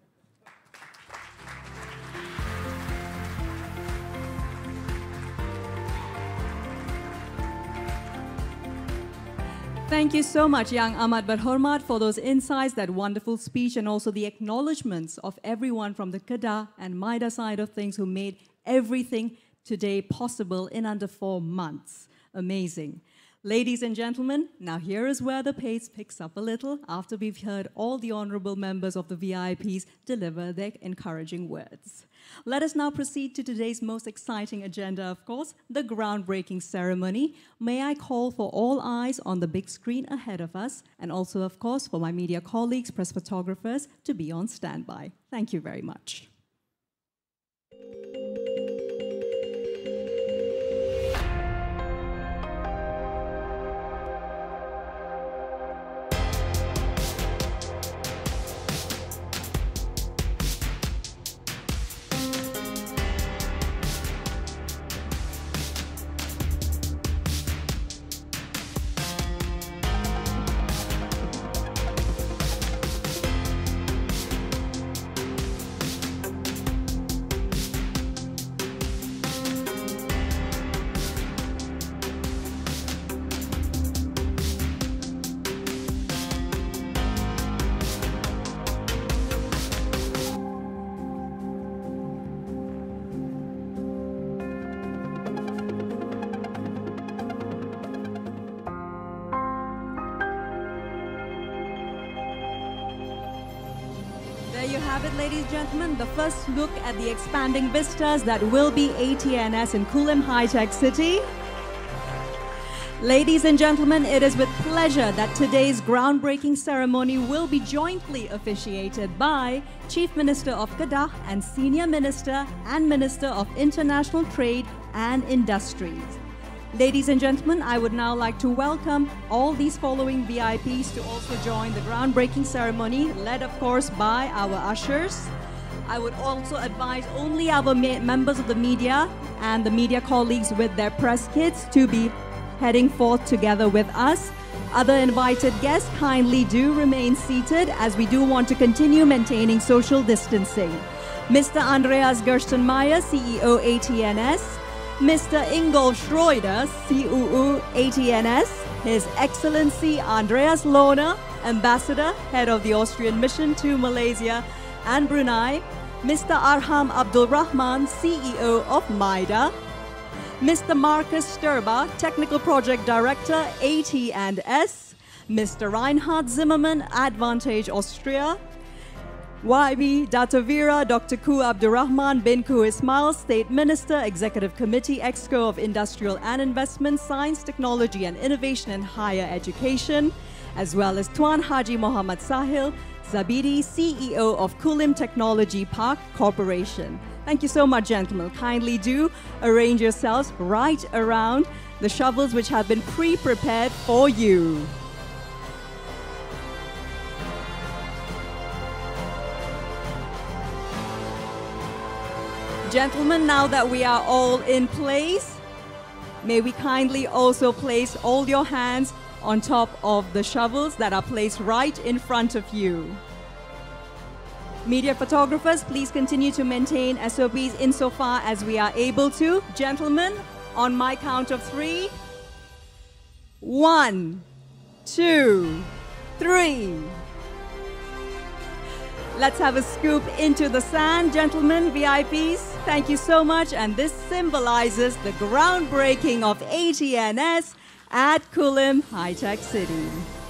Thank you so much, Yang Amat Berhormat, for those insights, that wonderful speech, and also the acknowledgements of everyone from the Kedah and Maida side of things who made everything today possible in under 4 months. Amazing. Ladies and gentlemen, now here is where the pace picks up a little after we've heard all the honorable members of the VIPs deliver their encouraging words. Let us now proceed to today's most exciting agenda, of course, the groundbreaking ceremony. May I call for all eyes on the big screen ahead of us, and also, of course, for my media colleagues, press photographers, to be on standby. Thank you very much. There you have it, ladies and gentlemen, the first look at the expanding vistas that will be AT&S in Kulim Hi-Tech City. Ladies and gentlemen, it is with pleasure that today's groundbreaking ceremony will be jointly officiated by Chief Minister of Kedah and Senior Minister and Minister of International Trade and Industries. Ladies and gentlemen, I would now like to welcome all these following VIPs to also join the groundbreaking ceremony, led of course by our ushers. I would also advise only our members of the media and the media colleagues with their press kits to be heading forth together with us. Other invited guests, kindly do remain seated as we do want to continue maintaining social distancing. Mr. Andreas Gerstenmaier, CEO AT&S, Mr. Ingolf Schroeder, COO AT&S, His Excellency Andreas Lohner, Ambassador, Head of the Austrian Mission to Malaysia and Brunei, Mr. Arham Abdul Rahman, CEO of Maida, Mr. Markus Sturba, Technical Project Director, AT&S, Mr. Reinhard Zimmermann, Advantage Austria, YB Datavira, Dr. Ku Abdurrahman bin Ku Ismail, State Minister, Executive Committee, Exco of Industrial and Investment, Science, Technology and Innovation and Higher Education, as well as Tuan Haji Muhammad Sahil Zabidi, CEO of Kulim Technology Park Corporation. Thank you so much, gentlemen. Kindly do arrange yourselves right around the shovels which have been pre-prepared for you. Gentlemen, now that we are all in place, may we kindly also place all your hands on top of the shovels that are placed right in front of you. Media photographers, please continue to maintain SOPs insofar as we are able to. Gentlemen, on my count of 3. 1, 2, 3. Let's have a scoop into the sand, gentlemen, VIPs. Thank you so much. And this symbolizes the groundbreaking of AT&S at Kulim Hi-Tech City.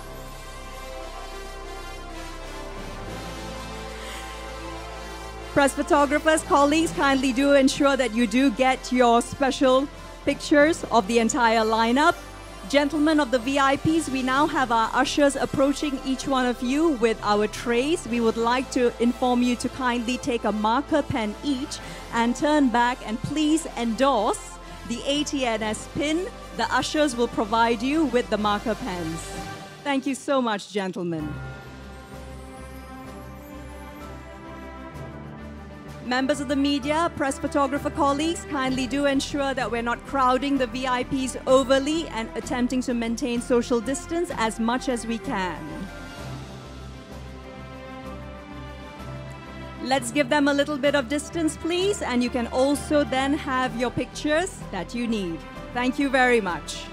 Press photographers, colleagues, kindly do ensure that you do get your special pictures of the entire lineup. Gentlemen of the VIPs, we now have our ushers approaching each one of you with our trays. We would like to inform you to kindly take a marker pen each and turn back and please endorse the AT&S pin. The ushers will provide you with the marker pens. Thank you so much, gentlemen. Members of the media, press photographer colleagues, kindly do ensure that we're not crowding the VIPs overly and attempting to maintain social distance as much as we can. Let's give them a little bit of distance, please, and you can also then have your pictures that you need. Thank you very much.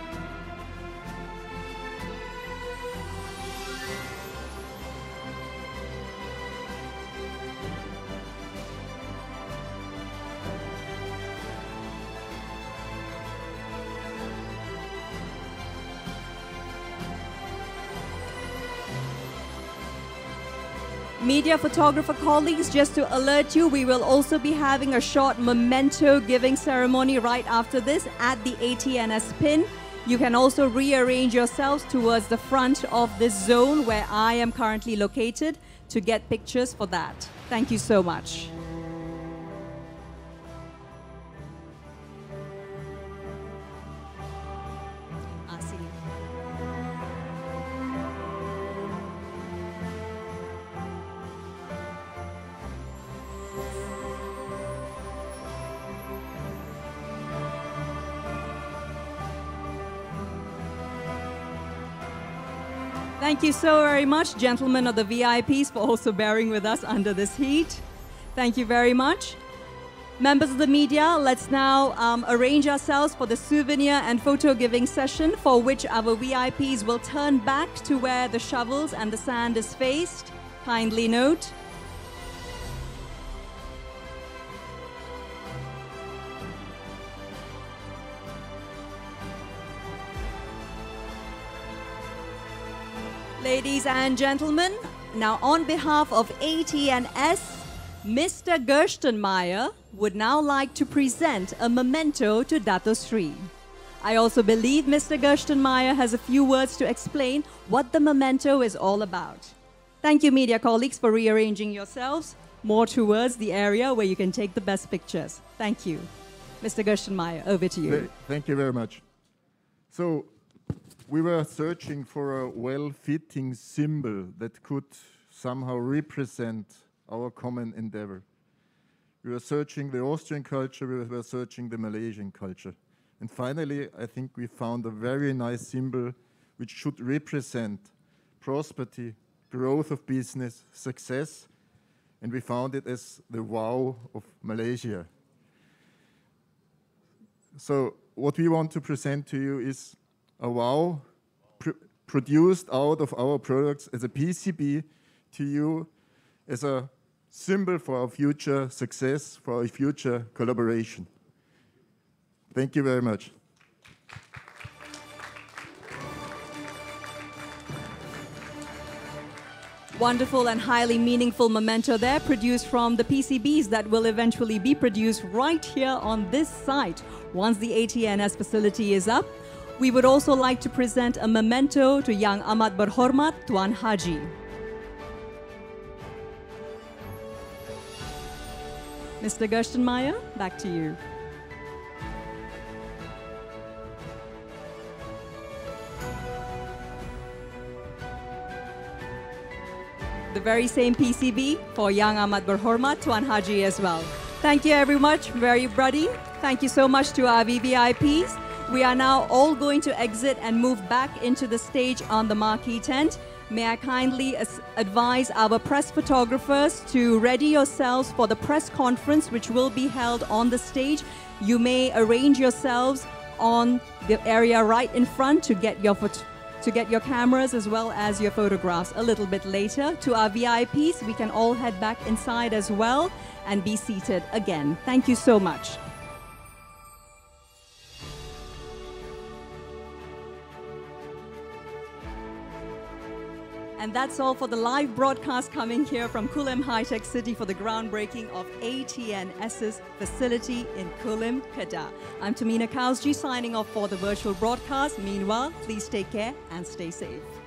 Media photographer colleagues, just to alert you, we will also be having a short memento giving ceremony right after this at the AT&S pin. You can also rearrange yourselves towards the front of this zone where I am currently located to get pictures for that. Thank you so much. Thank you so very much, gentlemen of the VIPs, for also bearing with us under this heat. Thank you very much. Members of the media, let's now arrange ourselves for the souvenir and photo giving session, for which our VIPs will turn back to where the shovels and the sand is faced. Kindly note. Ladies and gentlemen, now on behalf of AT&S, Mr. Gerstenmaier would now like to present a memento to Dato Sri. I also believe Mr. Gerstenmaier has a few words to explain what the memento is all about. Thank you, media colleagues, for rearranging yourselves more towards the area where you can take the best pictures. Thank you. Mr. Gerstenmaier, over to you. Thank you very much. So, we were searching for a well-fitting symbol that could somehow represent our common endeavor. We were searching the Austrian culture, we were searching the Malaysian culture. And finally, I think we found a very nice symbol which should represent prosperity, growth of business, success, and we found it as the wow of Malaysia. So what we want to present to you is a wow produced out of our products as a PCB to you as a symbol for our future success, for our future collaboration. Thank you very much. Wonderful and highly meaningful memento there, produced from the PCBs that will eventually be produced right here on this site once the AT&S facility is up. We would also like to present a memento to Yang Amat Berhormat Tuan Haji. Mr. Gerstenmaier, back to you. The very same PCB for Yang Amat Berhormat Tuan Haji as well. Thank you very much, everybody. Thank you so much to our VVIPs. We are now all going to exit and move back into the stage on the marquee tent. May I kindly advise our press photographers to ready yourselves for the press conference which will be held on the stage. You may arrange yourselves on the area right in front to get your cameras as well as your photographs a little bit later. To our VIPs, we can all head back inside as well and be seated again. Thank you so much. And that's all for the live broadcast coming here from Kulim Hi-Tech City for the groundbreaking of AT&S's facility in Kulim, Kedah. I'm Tamina Kausji signing off for the virtual broadcast. Meanwhile, please take care and stay safe.